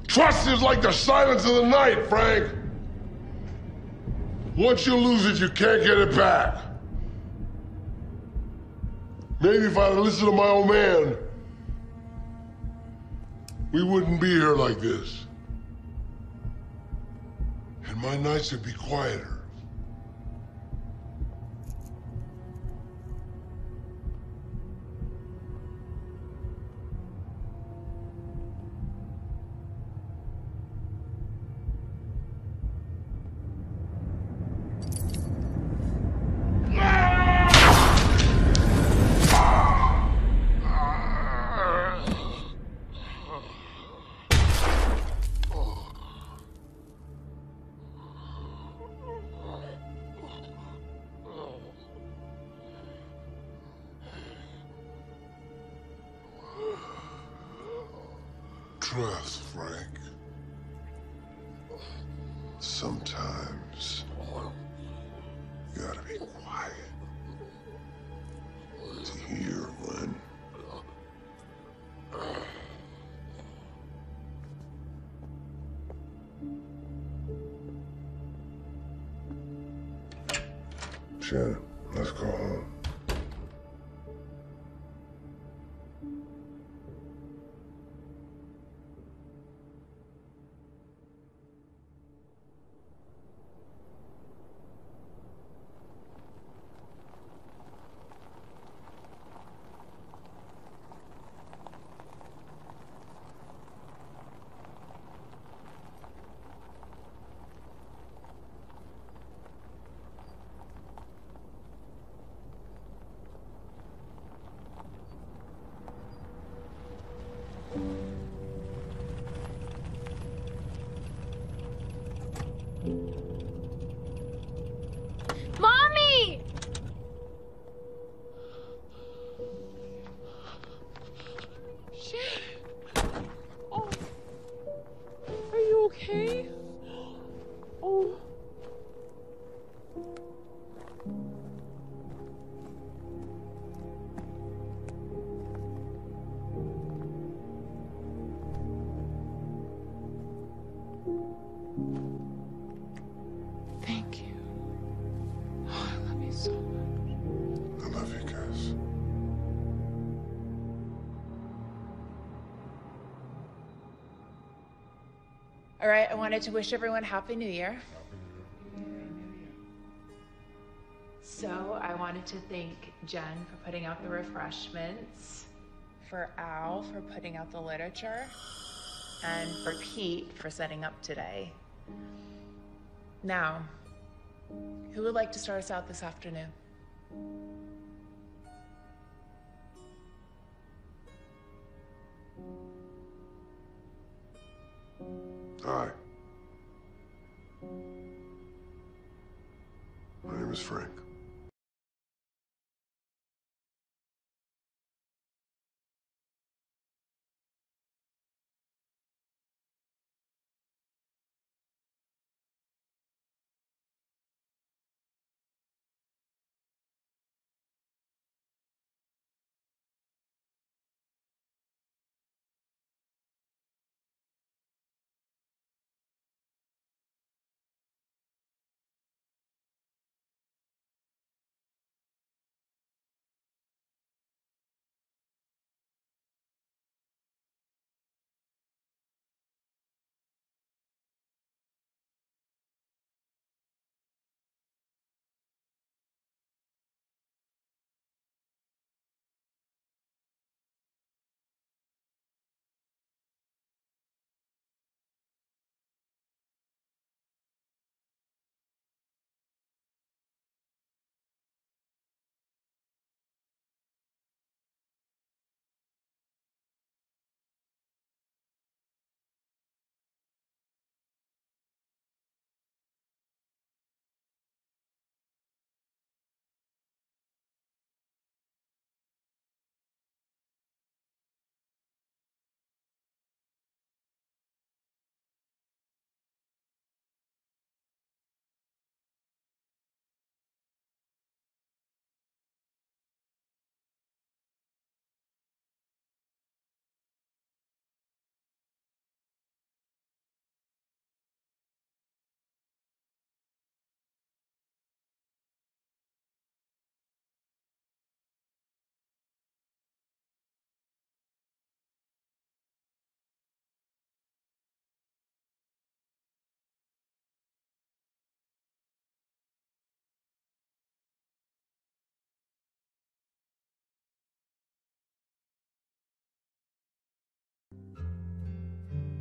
Trust is like the silence of the night, Frank. Once you lose it, you can't get it back. Maybe if I'd listened to my old man, we wouldn't be here like this. And my nights would be quieter. Trust, Frank. Sometimes you gotta be quiet to hear when. Shannon, let's go home. Mommy! Shit. Oh. Are you okay? Oh. Thank you. Oh, I love you so much. I love you guys. All right, I wanted to wish everyone Happy New Year. So I wanted to thank Jen for putting out the refreshments, for Al for putting out the literature, and for Pete for setting up today. Now, who would like to start us out this afternoon? Hi. My name is Frank.